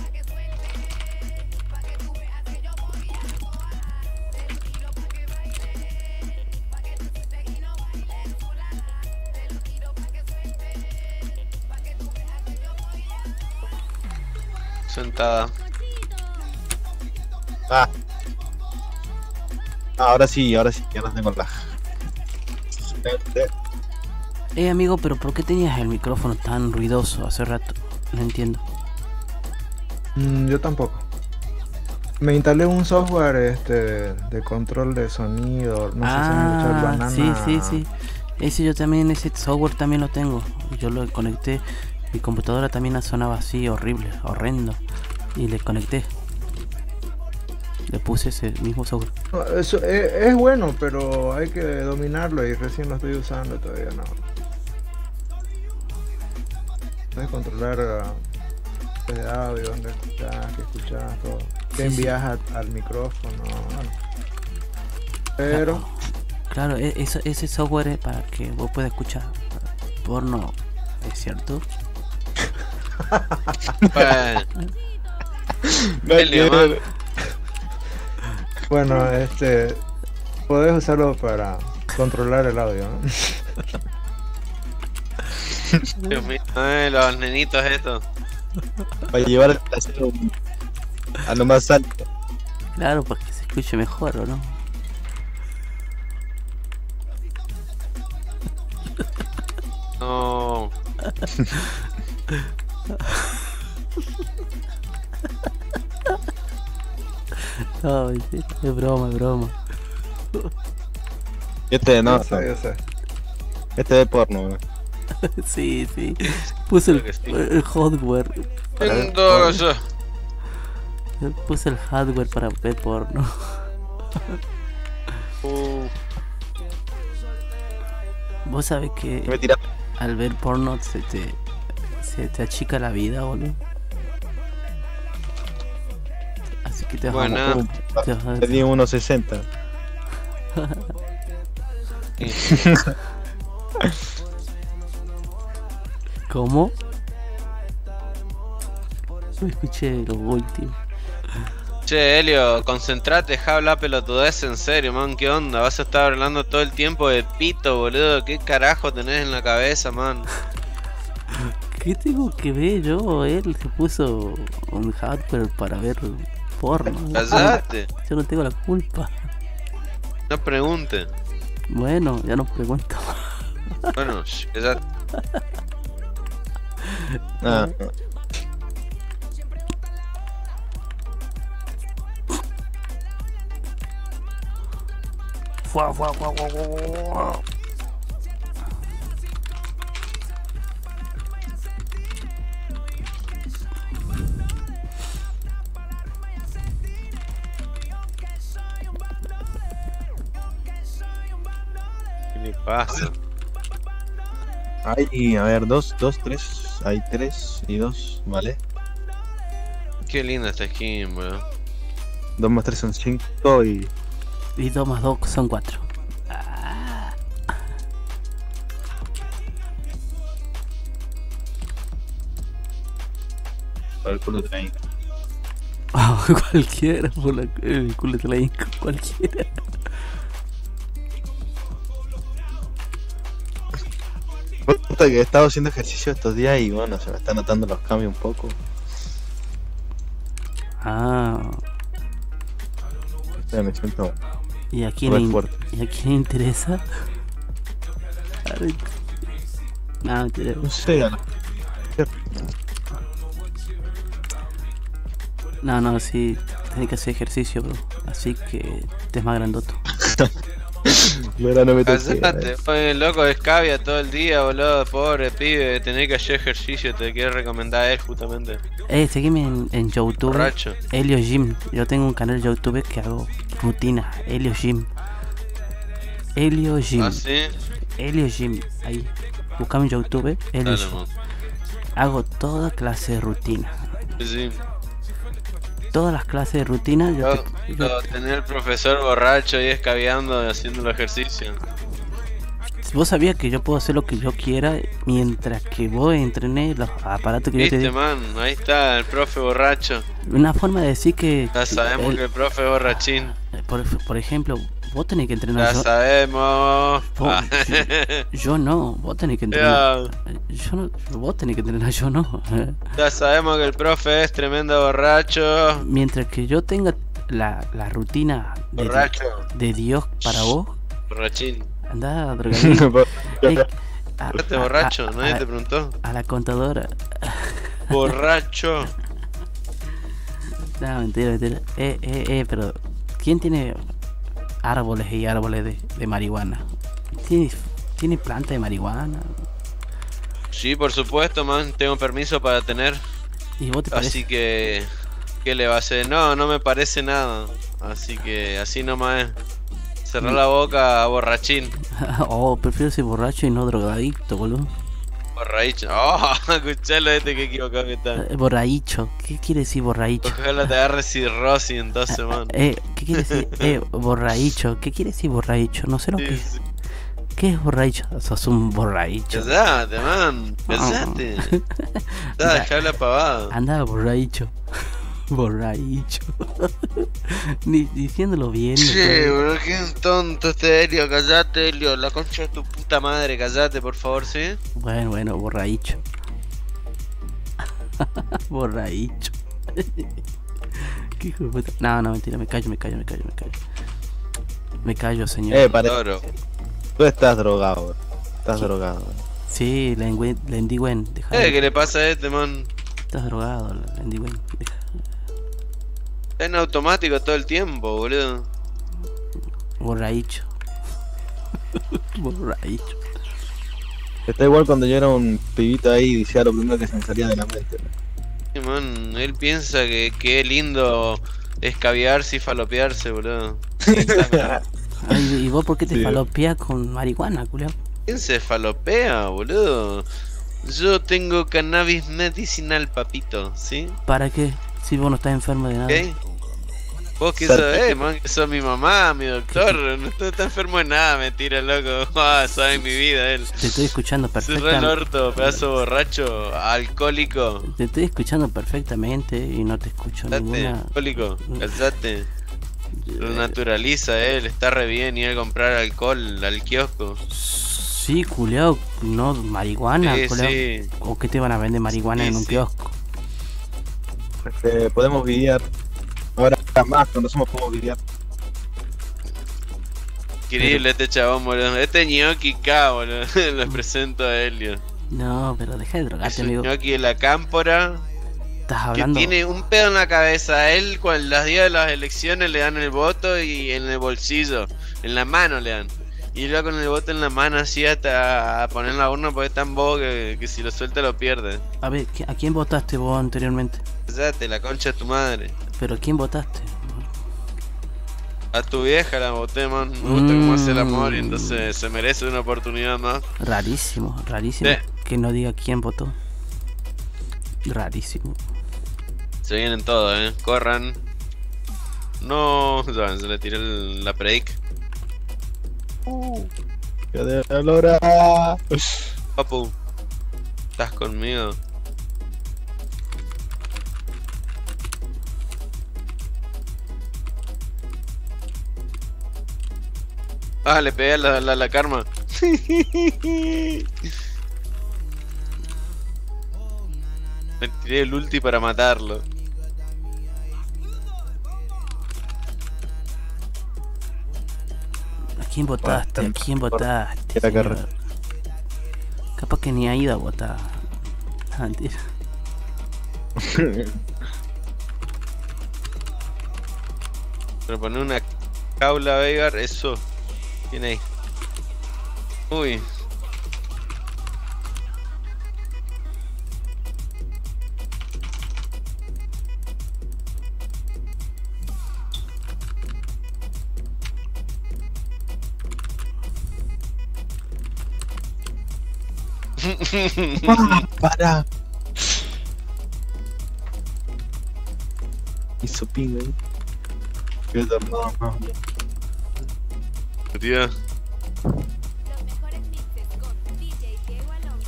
Sentada. ah. Ahora sí, ahora sí, ya no tengo la. Eh, amigo, pero ¿por qué tenías el micrófono tan ruidoso hace rato? No entiendo. Mm, yo tampoco. Me instalé un software este de control de sonido. No sé si han escuchado Ah, Banana. sí, sí, sí. Ese yo también, ese software también lo tengo. Yo lo conecté. Mi computadora también sonaba así, horrible, horrendo. Y le conecté. Le puse ese mismo software. No, eso es, es bueno, pero hay que dominarlo y recién lo estoy usando todavía no. Puedes controlar uh, el audio, dónde escuchas, qué escuchas, todo. Qué Sí, envías a- al micrófono. Bueno. Pero Claro, e- eso, ese software es para que vos puedas escuchar porno, ¿es cierto? Bueno, No, Elio, no, man. no. bueno, este podés usarlo para controlar el audio, ¿no? Dios mío, eh, los nenitos estos. Para llevar el placer a lo más alto. Claro, para que se escuche mejor, ¿o no? No. No, es, es broma, es broma. Este no, Yo sé, yo sé. este es porno, ¿no? Sí, sí. Puse el, Creo que sí. el hardware. Para ver En todo porno. caso. Puse el hardware para ver porno. Uh, Vos sabés que Me tira. al ver porno se te, se te achica la vida, boludo. Así que te vas a Buena. morir. Te vas a- Tenía uno sesenta. ¿Cómo? No escuché lo último. Che, Helio, concentrate, deja hablar pelotudez en serio, man. ¿Qué onda? Vas a estar hablando todo el tiempo de pito, boludo. ¿Qué carajo tenés en la cabeza, man? ¿Qué tengo que ver yo? Él se puso un hardware para ver porno. Callate. Yo no tengo la culpa. No pregunte. Bueno, ya no pregunto. Bueno, sh, callate. Ah, Fua, fua, fua, fua, fua, fua. ¿Qué le pasa? Hay, a ver, dos, dos, tres. Hay tres y dos, ¿vale? Qué linda esta skin, boludo. Dos más tres son cinco y. Y dos más dos son cuatro. Ah. Para el culo de la Inca. Oh, cualquiera, por la, el culo de la Inca, cualquiera. Puta que he estado haciendo ejercicio estos días y bueno, se me están notando los cambios un poco. Ah, O sea, me siento ¿y a quién, muy le, in- fuerte. ¿y a quién le interesa? Ay, no, mentira. No sé, a la- No, no, sí, tenés que hacer ejercicio, bro. Así que estés más grandoto. no era no me toqué, Casate, fue loco de escabia todo el día, boludo. Pobre pibe, tenés que hacer ejercicio, te quiero recomendar a él justamente. Eh, seguime en, en YouTube. Borracho. Helio Gym. Yo tengo un canal de YouTube que hago rutinas. Helio Gym. Helio Gym. ¿Ah, sí? Helio Gym. Ahí. Buscame en YouTube. Helio Dale, Gym. man. Hago toda clase de rutina. Sí, sí. Todas las clases de rutina. Yo Yo, te- yo- yo tenía el profesor borracho ahí escabeando y haciendo el ejercicio. Vos sabías que yo puedo hacer lo que yo quiera mientras que vos entrenes los aparatos que yo te Viste, digo. man, ahí está el profe borracho. Una forma de decir que. Ya sabemos el- que el profe es borrachín. por, por ejemplo, vos tenés que entrenar. Ya Yo, sabemos. Vos- Ah. yo no, vos tenés que entrenar. Ya, Yo no, vos tenés que entrenar, yo no. ya sabemos que el profe es tremendo borracho. Mientras que yo tenga la, la rutina de, Borracho. de Dios para vos, Borrachín. andá drogadicto. Ey, a, Este a- borracho, a- nadie a- te preguntó. a la contadora. Borracho. No, mentira, mentira. Eh, eh, eh, pero ¿quién tiene árboles y árboles de, de marihuana? ¿Tiene, ¿Tiene planta de marihuana? Sí, por supuesto, man. Tengo permiso para tener. ¿Y vos te parece? Así que. ¿Qué le va a hacer? No, no me parece nada. Así que así nomás es. Cerrar la boca, borrachín. Oh, prefiero ser borracho y no drogadicto, boludo. Borracho. Oh, escuchalo este que equivocado que está. Eh, Borrahicho. ¿Qué quiere decir borrahicho? Ojalá te agarre cirrosis entonces, man. Eh, ¿qué quiere decir? Eh, borrahicho. ¿Qué quiere decir borrahicho? No sé lo Sí, que sí. ¿Qué es borrahicho? Sos un borrahicho. Callate, man. Callate. Ya, dejá la pavada. Anda, borrahicho. Borrahicho. Ni diciéndolo bien. Che, ¿no? bro, qué tonto este Helio. Callate, Helio. La concha de tu puta madre. Callate, por favor, ¿sí? Bueno, bueno, borrahicho. Borrahicho. ¿Qué hijo de puta? No, no, mentira, me callo, me callo, me callo, me callo. Me callo, señor. Eh, parece. Toro. Tú estás drogado, bro. Estás drogado. bro. Sí, Lengüen, Lendigüen, deja. Eh, ¿qué le pasa a este, man? Estás drogado, Lendigüen. Deja. Está en automático todo el tiempo, boludo. Borrahicho. Borrahicho. Está igual cuando yo era un pibito ahí y decía lo primero que se me salía de la mente. ¿no? Sí, man, él piensa que, que es lindo escabiarse y falopearse, boludo. Ay, ¿y vos por qué te Sí. falopeas con marihuana, culiao? ¿Quién se falopea, boludo? Yo tengo cannabis medicinal, papito, ¿sí? ¿Para qué? Si vos no estás enfermo de nada. ¿Ok? ¿Vos qué Perfecto. sabés, man? Que sos mi mamá, mi doctor. No está, está enfermo de nada, mentira, loco. Ah, sabe mi vida él. Te estoy escuchando Cerrá el perfectamente. orto, pedazo borracho, alcohólico. Te estoy escuchando perfectamente y no te escucho Calzate, ninguna. alcohólico, calzate. Lo naturaliza él, está re bien ir a comprar alcohol al kiosco. Sí, culiao, no marihuana, Sí, culiao. sí. ¿O qué te van a vender marihuana Sí, en un sí. kiosco? Este, podemos billar. Ahora más, cuando somos podemos billar. Increíble este chabón, boludo. Este ñoqui K, boludo. Lo presento a Helio. No, pero deja de Es drogarte, un amigo. ñoqui de la cámpora. Estás Que hablando. tiene un pedo en la cabeza. A él, cuando los días de las elecciones le dan el voto y en el bolsillo, en la mano le dan. Y él va con el voto en la mano así hasta a poner en la urna porque es tan bobo que, que si lo suelta lo pierde. A ver, ¿qui- ¿a quién votaste vos anteriormente? Cállate, la concha de tu madre. ¿Pero a quién votaste? A tu vieja la boté, man. Me gusta cómo hace el amor y Mm. entonces se merece una oportunidad más. Rarísimo, rarísimo. Sí. Que no diga quién votó. Rarísimo. Se vienen todos, eh. Corran. No, ya, se le tiró el- la break. ¡Qué de la lora! Papu, ¿estás conmigo? Ah, le pegué a la, la, la karma. Me tiré el ulti para matarlo. ¿A quién votaste? ¿A quién votaste? Era señor? carrera. Capaz que ni ha ido a votar. Ah, mentira. Pero poner una jaula Veigar, eso. ¿Quién ahí? Uy. ¡Para! Hizo ping ahí. Qué tornado más. Tío. Los mejores mixes con D J Diego Alonso.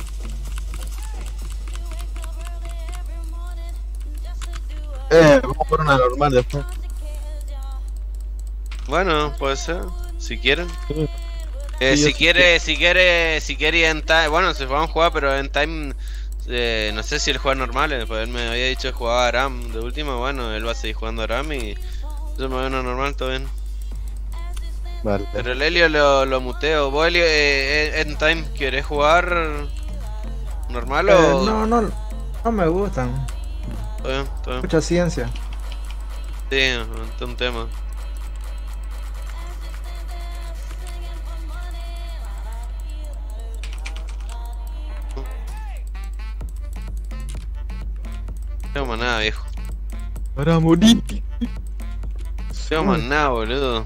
Eh, vamos por una normal después. Bueno, puede ser. Si quieren. Sí. Eh, Sí, yo si sí quiere, si quiere, si quiere ir en time, bueno, se van a jugar, pero en time, eh, no sé si él juega normal, eh, pues él me había dicho que jugaba Aram de última, bueno, él va a seguir jugando Aram y yo me veo una normal, todo bien. Vale. Pero el Helio lo, lo muteo. ¿Vos, Helio, eh, en time, querés jugar normal Eh, o...? no, no, no me gustan. Todo bien, todo bien. Mucha ciencia. Sí, es un tema. No tengo más nada, viejo. Para morir. No tengo más nada, boludo.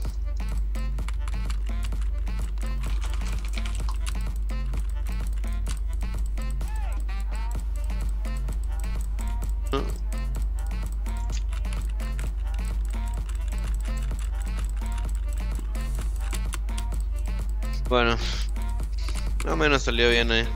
Bueno, más o menos salió bien ahí.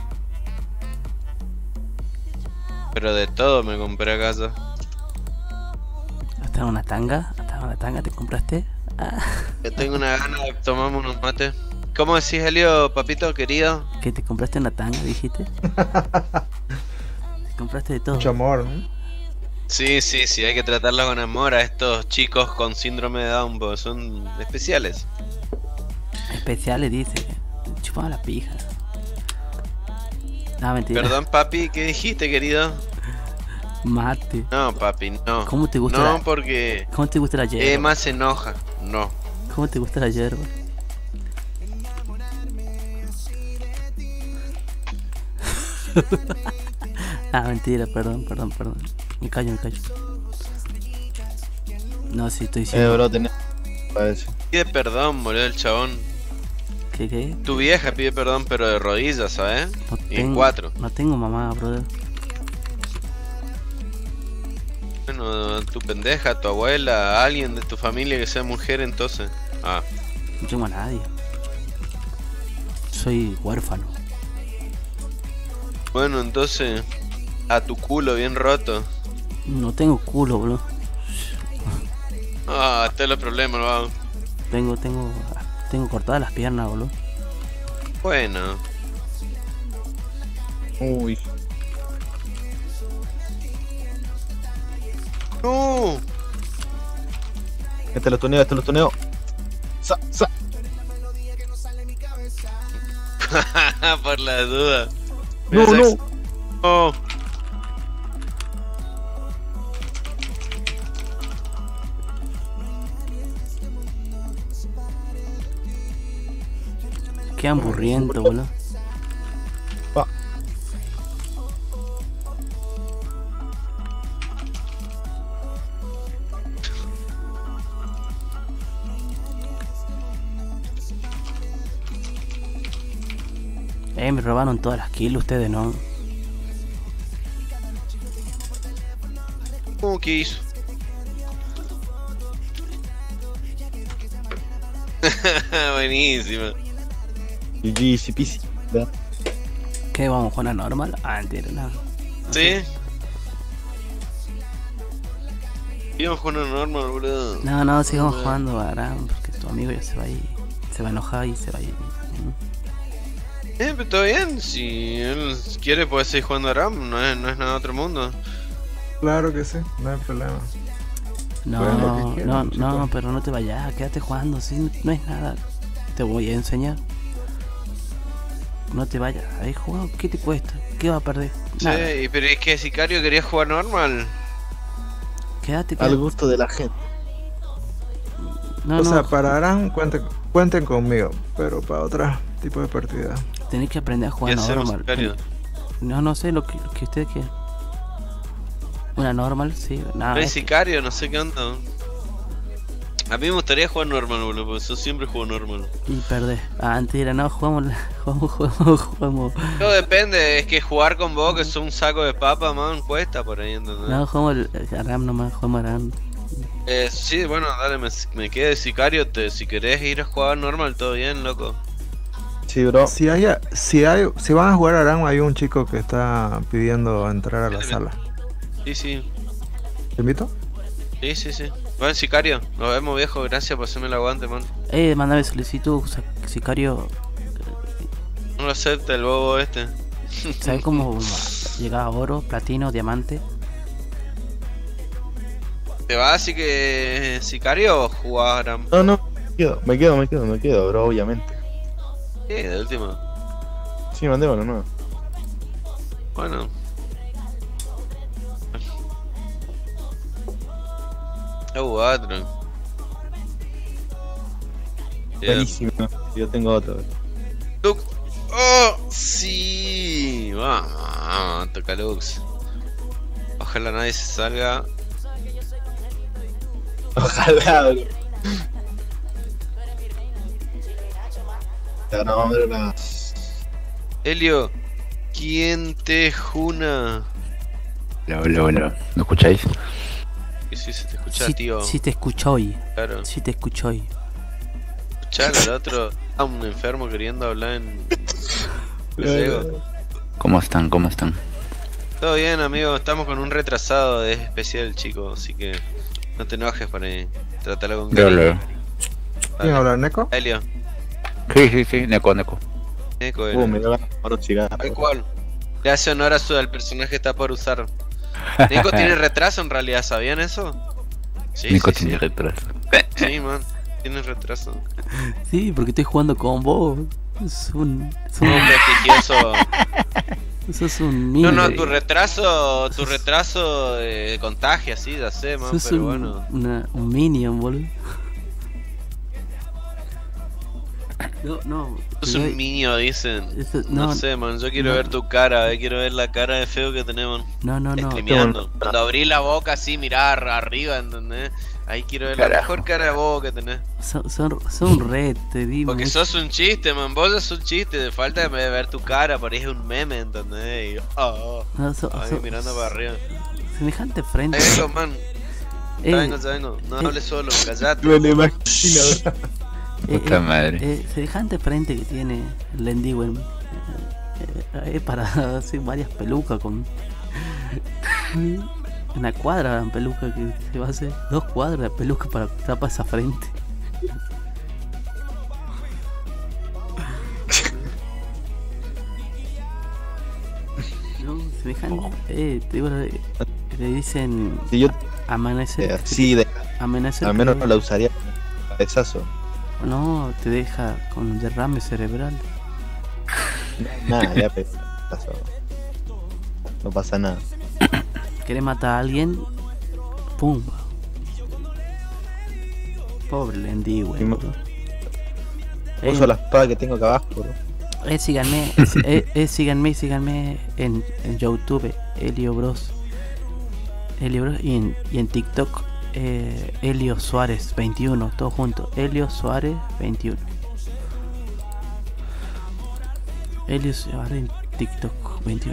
Pero de todo me compré acaso. ¿Hasta una tanga? ¿Hasta una tanga te compraste? Ah, Yo tengo una gana de tomarme unos mates. ¿Cómo decís, Helio, papito querido? ¿qué te compraste una tanga, dijiste? Te compraste de todo. Mucho amor, ¿no? Sí, sí, sí, hay que tratarlo con amor a estos chicos con síndrome de Down, porque son especiales. Especiales, dice. Chupaba la pija. No, mentira. Perdón, papi, ¿qué dijiste, querido? Mate. No, papi, no. ¿Cómo te gusta No, la- porque ¿Cómo te gusta la hierba? Emma se enoja. No. ¿Cómo te gusta la hierba? Ah, mentira, perdón, perdón, perdón. Me callo, me callo. No, sí, estoy Eh, diciendo. bro, tenés. Parece. Pide perdón, boludo, el chabón. ¿Qué, qué? Tu vieja pide perdón, pero de rodillas, ¿sabes? No Y en tengo, cuatro. no tengo mamá, brother. Bueno, tu pendeja, tu abuela, alguien de tu familia que sea mujer, entonces. Ah, No tengo a nadie. Soy huérfano. bueno, entonces. A tu culo bien roto. No tengo culo, bro. Ah, este es el problema, vamos. Tengo, tengo, tengo cortadas las piernas, boludo. Bueno. Uy. ¡No! Este lo tuneo, este lo tuneo. Sa, sa. Por la duda. No, Mira, no. Sax- No. Qué aburriento, boludo. Pa. Eh, me robaron todas las kills ustedes, ¿no? ¿Cómo que hizo? Buenísima. G G, easy peasy. ¿verdad? ¿Qué? ¿Vamos a jugar a normal? Ah, entero, no. ¿Sí? Íbamos con una normal, boludo. No, no, sigamos jugando a Aram, porque tu amigo ya se va a ir. Se va a enojar y se va a ir. Eh, pero todo bien. Si él quiere, puede seguir jugando a RAM. No es, no es nada de otro mundo. Claro que sí, no hay problema. No, Bueno, lo que no, quieran, no, chicos. pero no te vayas, quédate jugando, sí, no es nada. Te voy a enseñar. No te vayas, ahí jugado, ¿qué te cuesta? ¿Qué va a perder? Nada. Sí, pero es que Sicario quería jugar normal. Quédate, Al quédate. gusto de la gente. No, o no, sea, para Aran cuenten, cuenten conmigo, pero para otro tipo de partida. tenés que aprender a ¿Qué jugar hacemos, normal. Sicario? No, no sé lo que, lo que ustedes quieran. Una normal, sí, nada. No es es que- Sicario, no sé qué onda. A mí me gustaría jugar normal, boludo, porque yo siempre juego normal. Y perdés. Ah, mentira, no, jugamos, la- jugamos, jugamos, jugamos. Todo depende, es que jugar con vos, que sos un saco de papa, man, cuesta por ahí, ¿entendés? No, jugamos el el Aram nomás, jugamos Aram. Eh, sí, bueno, dale, me, me quedé de Sicario, te, si querés ir a jugar normal, todo bien, loco. Sí, bro. Si hay, si hay, si van a jugar a Aran, hay un chico que está pidiendo entrar a la Bien, sala. Sí, sí, ¿Te invito? sí, sí, sí. Bueno, Sicario, nos vemos, viejo, gracias por hacerme el aguante, man. Eh, mandame solicitud, sa- Sicario. No lo acepta el bobo este. ¿Sabes cómo llegar a oro, platino, diamante? ¿Te vas así que Sicario o jugás Aram? No, no, me quedo, me quedo, me quedo, me quedo, bro, obviamente. Sí, de último. Sí, mandémoslo, no. Bueno. Es cuatro. Buenísimo. Yo tengo otro. Lux. ¡Oh! ¡Sí! Vamos, toca Lux. Ojalá nadie se salga. Ojalá, bro. Ya no, vamos a ver una. Helio, ¿quién te juna? Hola, hola, hola. ¿Me escucháis? Que sí se te escucha, Sí, tío. sí te escucho hoy, Claro. sí te escucho hoy. Escuchar al otro. A un enfermo queriendo hablar en. Deseo. ¿Cómo están? ¿Cómo están? Todo bien, amigo. Estamos con un retrasado de especial, chico. Así que no te enojes para tratarlo con Hola, cariño. hola. ¿Quién habla, Neko? Helio. Sí, sí, sí, Neko, Neko. Eco, Uh, me dio ganas de tomar un cigarro. Tal cual. Le hace honor a su al personaje que está por usar. Nico tiene retraso en realidad, ¿sabían eso? Sí, Neko sí, tiene sí. retraso. Sí, man. Tiene retraso. Sí, porque estoy jugando con vos. Es un. Es un, Un prestigioso. sos un No, niño. no, tu retraso, tu retraso de contagia, sí, ya sé, man, Sos pero un, bueno. una- un minion, boludo. No, no. Sos yo- un niño, dicen. eso- No, no, sé, man, yo quiero no. ver tu cara, eh, quiero ver la cara de feo que tenemos. no, no, no. Streameando. Cuando abrí la boca así, mirar arriba, ¿entendés? Ahí quiero ver la Carajo. mejor cara de vos que tenés. Son, son, son red, te di. Porque mucho- sos un chiste, man, vos sos un chiste, te falta de ver tu cara, parece un meme, ¿entendés? Y yo, oh, no, so- ahí so- mirando para arriba. Semejante frente. Ahí vengo, man, Eh, ya vengo, ya vengo. No, no hables solo, callate. Me lo imagino, bro. eh, Puta eh, madre. eh, semejante frente que tiene el Lendiwen. Eh, eh, es para hacer varias pelucas con. Una cuadra de peluca que se va a hacer. Dos cuadras de peluca para tapar esa frente. No, semejante. Eh, te digo, le, le dicen Si yo amanecer. eh, así de. amanecer Al menos que- no la usaría como cabezazo. No, te deja con derrame cerebral. Nada, ya pero. pasó. No pasa nada. ¿Querés matar a alguien? Pumba. Pobre Lendy, güey. Sí, mo- Eh, Uso la espada que tengo acá abajo, bro. eh, síganme, eh, eh, síganme, síganme en, en YouTube, Helio Bros. Helio Bros y en, y en TikTok, eh, Helio Suárez veintiuno, todo junto. Helio Suárez veintiuno. Elio Suárez en TikTok veintiuno.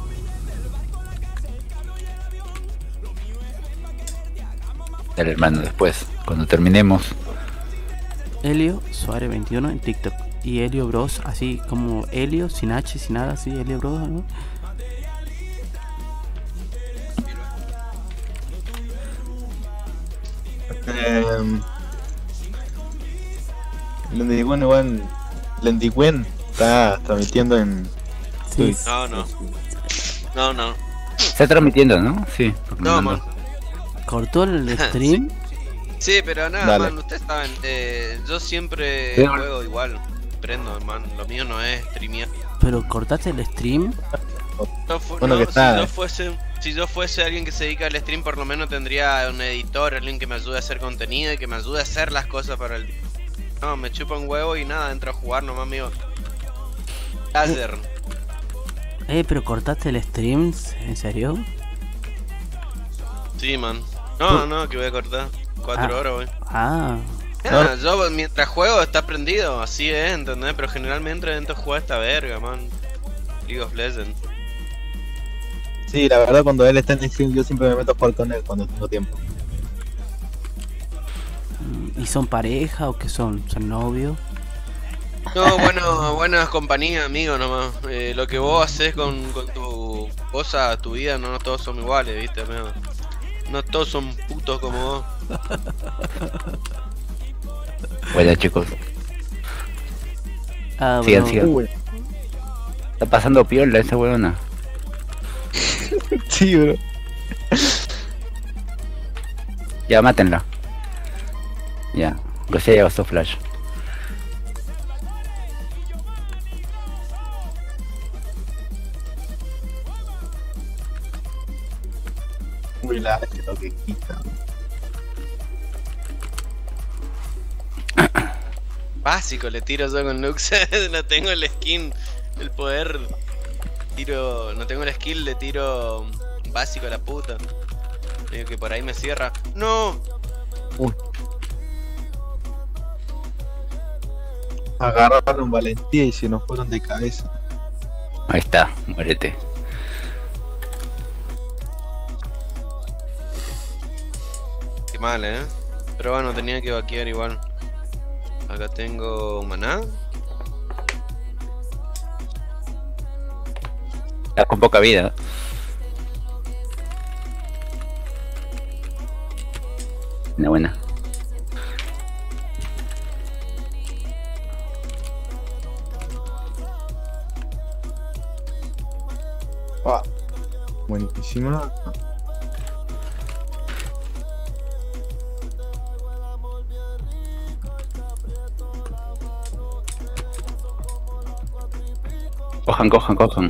Dale, hermano, después, cuando terminemos. Elio Suárez veintiuno en TikTok. Y Elio Bros, así como Elio, sin H, sin nada, así, Elio Bros, ¿no? Eh, Lendigüen igual. Lendigüen está transmitiendo en Sí, Twitch. No, no. No, no. Está transmitiendo, ¿no? Sí. porque me No, mandó. man. cortó el stream. Sí, pero nada, Dale. man, ustedes saben, eh, yo siempre Sí. juego igual. Prendo, man, lo mío no es streamear. Pero cortaste el stream. No fu- Bueno, no, que está, si yo eh. fuese, si yo fuese alguien que se dedica al stream, por lo menos tendría un editor, alguien que me ayude a hacer contenido y que me ayude a hacer las cosas para el. No, me chupa un huevo y nada, entro a jugar nomás, amigo. Láser. Eh, pero cortaste el stream, ¿en serio? Sí, man. No, no, que voy a cortar. Cuatro Ah. horas, voy. Ah, Ah, yo mientras juego está prendido, así es, ¿entendés? Pero generalmente dentro juega esta verga, man. League of Legends. Sí, la verdad cuando él está en stream yo siempre me meto a jugar con él cuando tengo tiempo. ¿y son pareja o qué son? ¿Son novios? No, bueno, buenas compañías, amigos nomás. Eh, lo que vos haces con, con tu cosa, tu vida, no todos son iguales, viste, amigo. No todos son putos como vos. Bueno, chicos, Ah, sigan, bueno. sigan. Uy, Está pasando piola esa huevona. sí, bro. Ya, mátenla. Ya, que se haya gastado flash. Uy, la que lo que quita. Básico, le tiro yo con Lux. No tengo el skin, el poder. Tiro. No tengo el skill, le tiro básico a la puta. Digo que por ahí me cierra. ¡No! Agarraron valentía y se nos fueron de cabeza. Ahí está, muérete. Qué mal, eh. Pero bueno, tenía que vaquear igual. Acá tengo maná. Estás con poca vida. Una buena. Ah, buenísima. Cojan, cojan, cojan.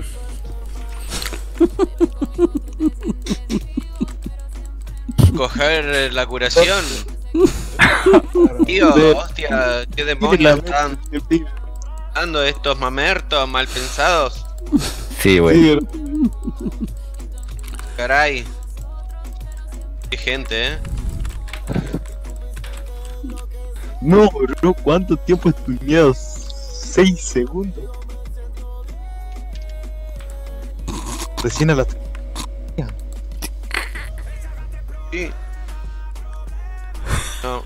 Coger eh, la curación. Tío, hostia, qué demonios están dando estos mamertos mal pensados. Sí, güey. Sí, Caray. Qué gente, eh. no, bro, ¿cuánto tiempo estudiado? seis segundos. Recién a las... Sí. No.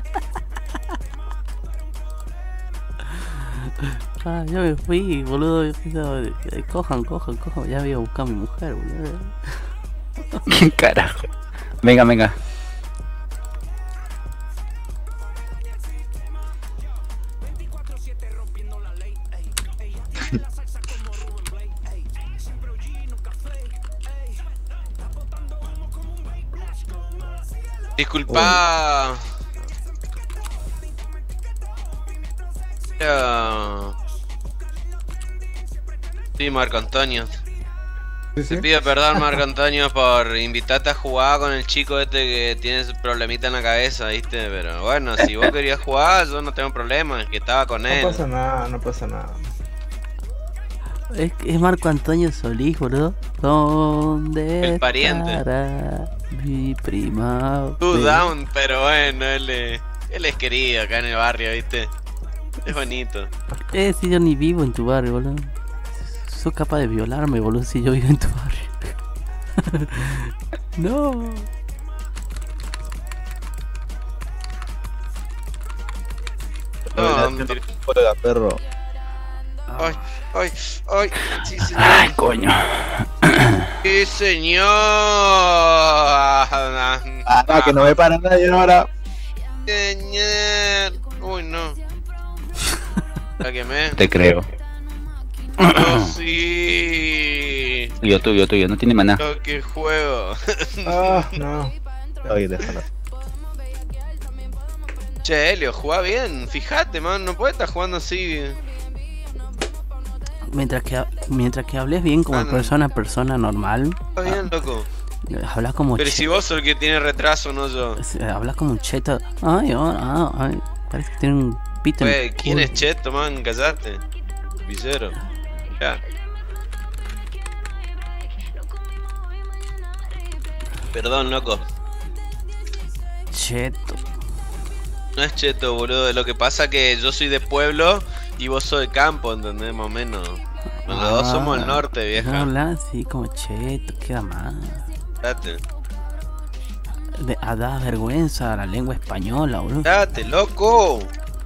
Ah, ya me fui, boludo. Eh, Cojan, cojan, cojan. Ya voy a buscar a mi mujer, boludo. ¿Qué carajo? Venga, venga. Disculpa. Era- Sí, Marco Antonio. Sí, Te sí. pido perdón, Marco Antonio, por invitarte a jugar con el chico este que tiene su problemita en la cabeza, ¿viste? Pero bueno, si vos querías jugar, yo no tengo problema, es que estaba con No él. pasa nada, no pasa nada. Es, es Marco Antonio Solís, boludo. ¿Dónde El pariente. estará mi prima? Two down, pero bueno, él, es- él es querido acá en el barrio, ¿viste? Es bonito. Eh, si yo ni vivo en tu barrio, boludo. sos capaz de violarme, boludo, si yo vivo en tu barrio. No. No, No, mentira. juega, perro. Ay, ay, ay, sí señor. Ay, coño. Sí señor. Ah, que no me para nadie ahora. Señor. Uy, no. La quemé. Te creo. Oh, sí. Tuyo, tuyo, tuyo. No tiene maná. Lo que juego. Ah, no. Oye, déjalo. Che, Helio, juega bien. Fíjate, man. No puede estar jugando así. Mientras que, mientras que hables bien como Ah, no. persona, persona normal, Está bien, loco. hablas como Pero che- si vos sos el que tiene retraso, no yo. hablas como un cheto. Ay, oh, ah, ay, parece que tiene un pito en el Wey, ¿quién culo. es Cheto, man? Callate. Visero. Ya. Perdón, loco. Cheto. No es Cheto, boludo. Lo que pasa que yo soy de pueblo y vos sos de campo, ¿entendés? Más o menos. Los dos somos del norte, No vieja. hablas así como cheto, queda mal. Date. De, a da vergüenza la lengua española, boludo. Date, loco.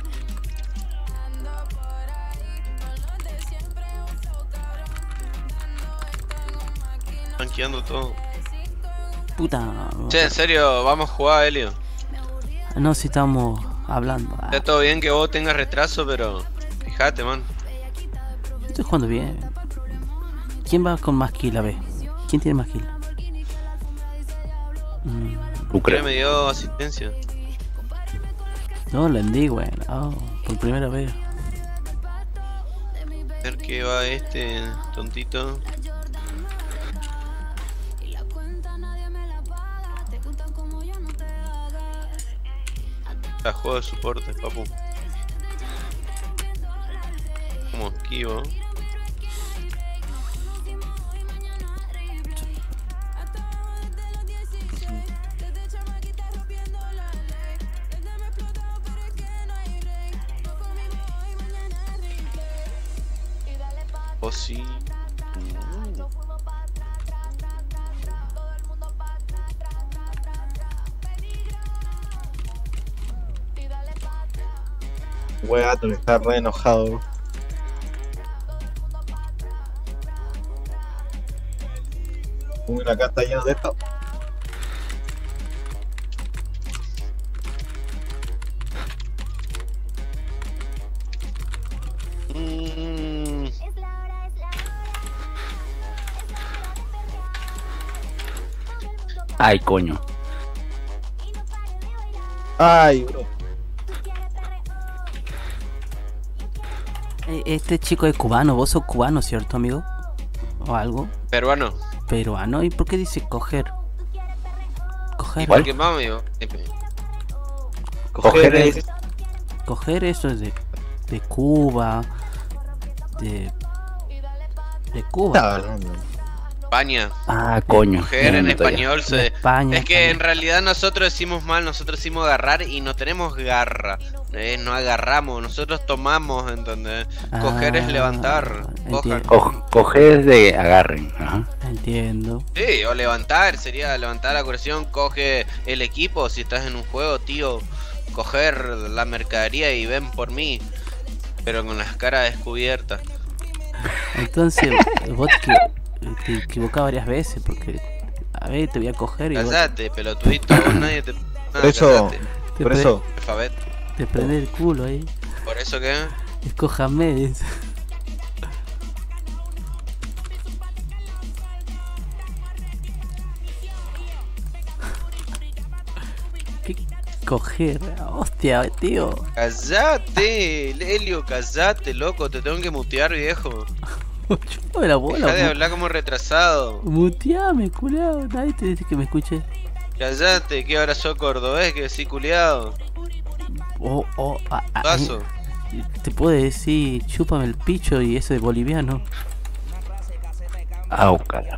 Tanqueando todo. Puta. Che, en serio, vamos a jugar, Helio. No, si estamos hablando. Ah, Está todo bien que vos tengas retraso, pero fíjate, man. estoy jugando bien. ¿Quién va con más kill a ver? ¿Quién tiene más kill? Mm, Tú Ya crees. me dio asistencia. no, Landy, güey. Oh, por primera vez. A ver qué va este tontito. La juego de soporte, papu. Como esquivo. Oh sí. Gato que está re enojado. Uy, acá está lleno de esto. Mm, Ay, coño. Ay, bro. Eh, Este chico es cubano. ¿Vos sos cubano, cierto, amigo? ¿O algo? peruano. Peruano. ¿Y por qué dice coger? Coger. Igual. Porque mami, yo- Coger es. Coger eso es de, de Cuba. De. De Cuba. No, no, no. España. Ah, coño. Mujer Ya en me meto ya. español De se. España. Es que en realidad nosotros decimos mal, nosotros decimos agarrar y no tenemos garra. Eh, no agarramos, nosotros tomamos, ¿entendés? Coger es Ah, levantar. Cojan. enti- Co- coger es de agarren. Ajá. Entiendo. Sí, o levantar, sería levantar la coerción, coge el equipo si estás en un juego, tío. Coger la mercadería y ven por mí. Pero con las caras descubiertas. Entonces, vos te, te equivocás varias veces porque. A ver, te voy a coger y vos Callate, pelotudito, vos nadie te. Por eso, te, por pre- eso, Alfabet. te prende el culo ahí. ¿Por eso qué? Escójame. dice. ¿Qué coger? Hostia, tío. Callate, Helio, callate, loco, te tengo que mutear, viejo. Chúpame la bola. Deja de mu- hablar como retrasado. Muteame, culiao. Nadie te dice que me escuche. Callate, que ahora sos cordobés, que sí, culiado. O, o, a- a- Paso. te puedo decir, chúpame el picho y eso de boliviano. Au, cara.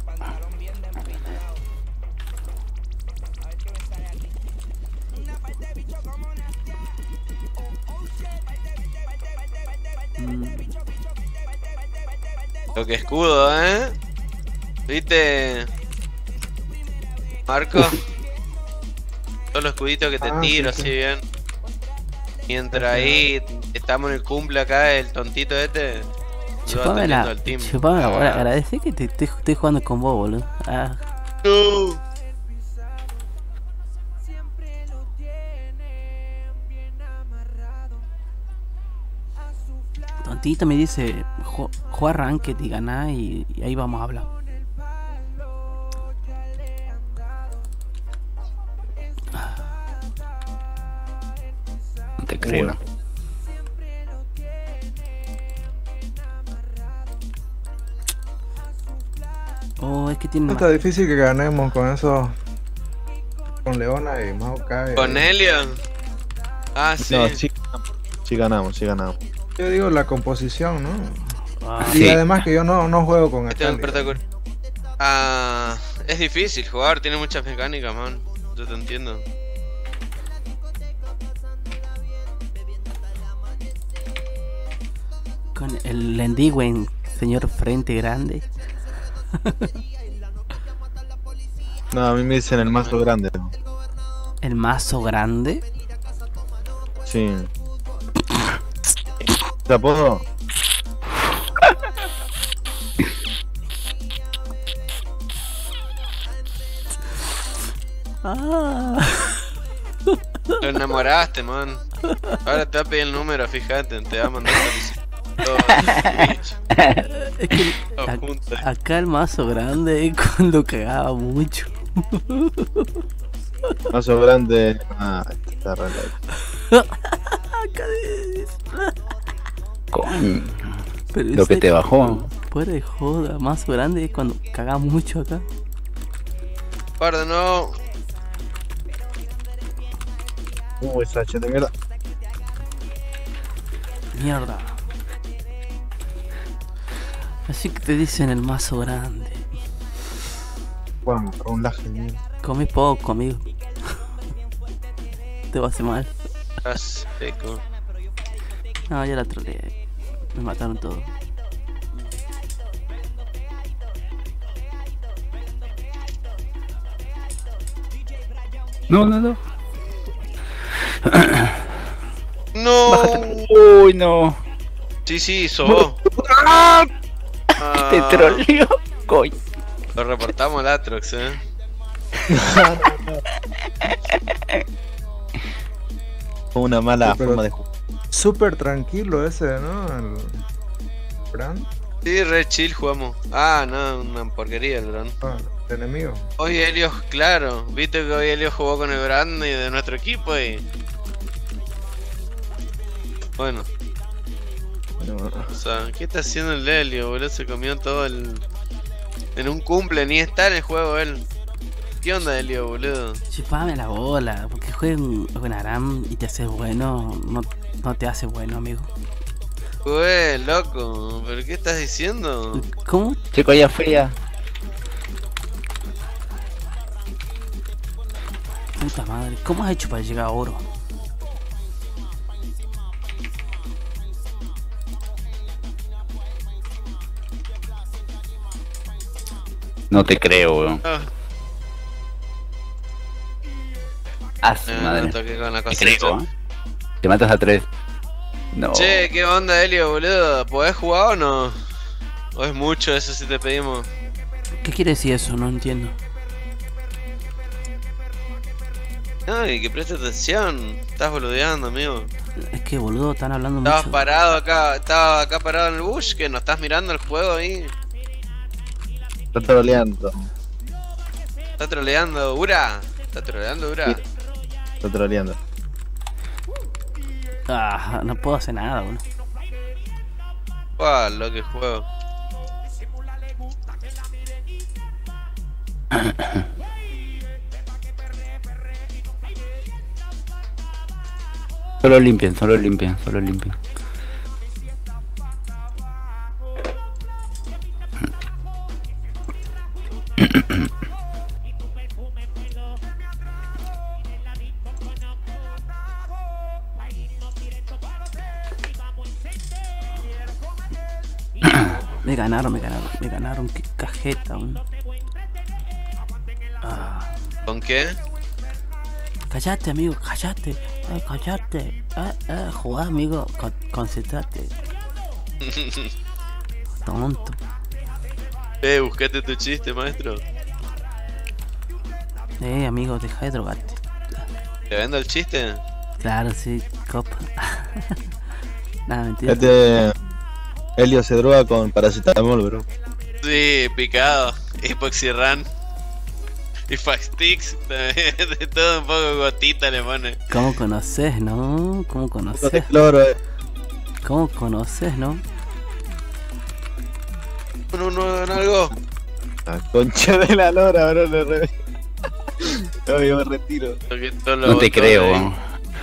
Mm. Lo que escudo, ¿eh? ¿Viste? Marco. Todos los escuditos que te Ah, tiro, sí, así sí. bien. Mientras ahí estamos en el cumple acá, el tontito este. yo Chupame atendiendo la, al team. chupame la bola, Ah. agradece que te estoy, estoy jugando con vos, boludo. Ah, No. tontito me dice, "Ju- juega ranked y ganá y, y ahí vamos a hablar. No te creo. Oh, es que tiene Está difícil que ganemos con eso. Con Leona y Maokai. ¿Con Helio? Ah, sí. No, sí, sí ganamos, sí ganamos. Yo digo la composición, ¿no? Ah, Y Sí. además que yo no, no juego con Este es un Akali. protocolo. Ah, es difícil jugar, tiene muchas mecánicas, man. Yo te entiendo. con el Lendigüen, señor frente grande. No, a mí me dicen el mazo grande. El mazo grande. Sí. ¿Te apodo? Ah. Lo enamoraste, man. Ahora te va a pedir el número, fíjate, te va a mandar solicitud. Es que Todos ac- juntos. acá el mazo grande es cuando cagaba mucho. Mazo grande. Ah, este está re loco. Acá es- Coño. Pero en Lo que te serio, bajó. fuera de joda, mazo grande es cuando cagaba mucho acá. Guarda, no. Uh, esa H de mierda. Mierda. Así que te dicen el mazo grande. Bueno, me agarró un laje de mierda. Comí poco, amigo. Te va a hacer mal. Estás seco. No, ya la troleé. Me mataron todos. No, no, no. No. Uy, no. Sí, sí, sos vos. Te Ah, troleó. Coño. Lo reportamos al Atrox, eh. Fue una mala Sí, pero- forma de jugar. Súper tranquilo ese, ¿no? El Brand. Sí, re chill jugamos. Ah, no, una porquería el Brand. Ah, el enemigo. Hoy Helios, claro. Viste que hoy Helios jugó con el Brand y de nuestro equipo y. Bueno, Bueno, o sea, ¿qué está haciendo el Helio, boludo? Se comió todo el. En un cumple, ni está en el juego él. ¿Qué onda, Helio, boludo? Chupame la bola, porque jueguen con Aram y te hace bueno, no, no te hace bueno, amigo. Güey, loco, ¿pero qué estás diciendo? ¿Cómo? Chico, ya fría. Puta madre, ¿cómo has hecho para llegar a oro? No te creo, weón. Ah, Ah, su no, madre. no toqué con la Te cosecha. creo, ¿eh? Te matas a tres. No. Che, ¿qué onda, Helio, boludo? ¿Podés jugar o no? ¿O es mucho eso si te pedimos? ¿Qué quiere decir eso? No entiendo. Ay, que preste atención. Estás boludeando, amigo. Es que boludo, están hablando Estabas mucho. parado acá, estaba acá parado en el bush, que no estás mirando el juego ahí. está troleando. Está troleando, Ura. Está troleando, Ura. Sí. Está troleando. Ah, no puedo hacer nada, boludo. Guau, lo que juego. Solo limpian, solo limpian, solo limpian. Me ganaron, me ganaron, me ganaron, qué cajeta, un. Ah. ¿Con qué? Callate, amigo, callate, eh, callate, eh, eh, jugá, amigo, con, concentrate. Tonto. Eh, buscate tu chiste, maestro. Eh, amigo, deja de drogarte. ¿Te vendo el chiste? Claro, sí, copa. Nada, mentira. Este. Helio se droga con paracetamol, bro. Sí, picado. Hipoxirran. Y Faxtix. De todo un poco gotita le pone. ¿Cómo conoces, no? ¿Cómo conoces? Cloro, eh. ¿Cómo conoces, no? No, no, no, algo. La concha de la lora, bro. Le re... No, yo me retiro. No te creo, weón.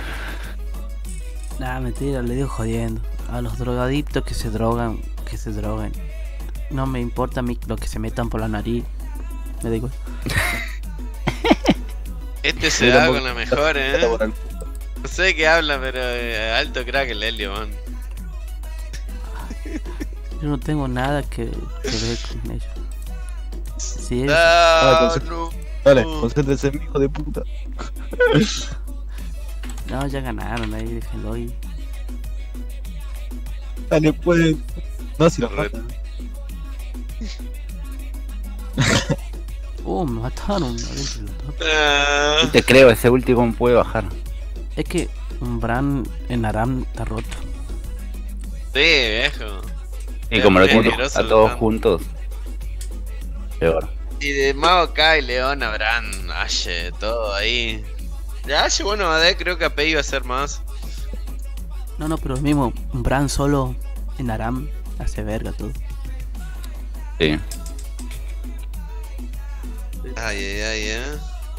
Nah, mentira, le digo jodiendo. A los drogadictos que se drogan, que se droguen. No me importa a mí lo que se metan por la nariz. Me da igual. Este se da con la mejor, eh. No sé de qué habla, pero eh, alto crack el Helio, man. Yo no tengo nada que, que ver con ellos. Sí, es- Ah, Ah, no. Dale, concéntrese, mi hijo de puta. no, ya ganaron ahí, déjenlo ahí. Dale, pues. No, si lo Re- matan. Oh, me mataron. adentro del top. Ah, No te creo, ese último puede bajar. Es que un Bran en Aram está roto. sí, viejo. Y Es como lo muy tengo generoso a el todos Bran. juntos. Peor. Y de Mago Kai, León, Bran, Ashe, todo ahí. De Ashe, bueno, A D creo que A P iba a ser más. No, no, pero mismo, un Bran solo en Aram hace verga todo. Sí. Ay, ay, ay, eh.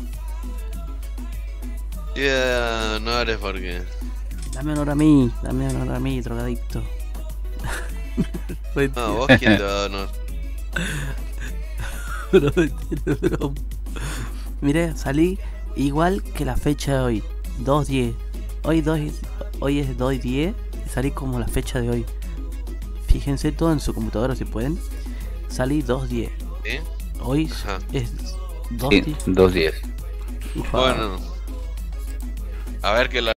Ya, no hables porque. Dame honor a mí, dame honor a mí, drogadicto. No, vos quién te va a dar honor. Bro, mentira, bro. Mire, salí igual que la fecha de hoy, dos diez. Hoy, dos, hoy es dos diez y salí como la fecha de hoy. Fíjense todo en su computadora si pueden. Salí dos diez. ¿Sí? Hoy Ajá. es dos Sí, diez. dos diez. Bueno. A ver que lo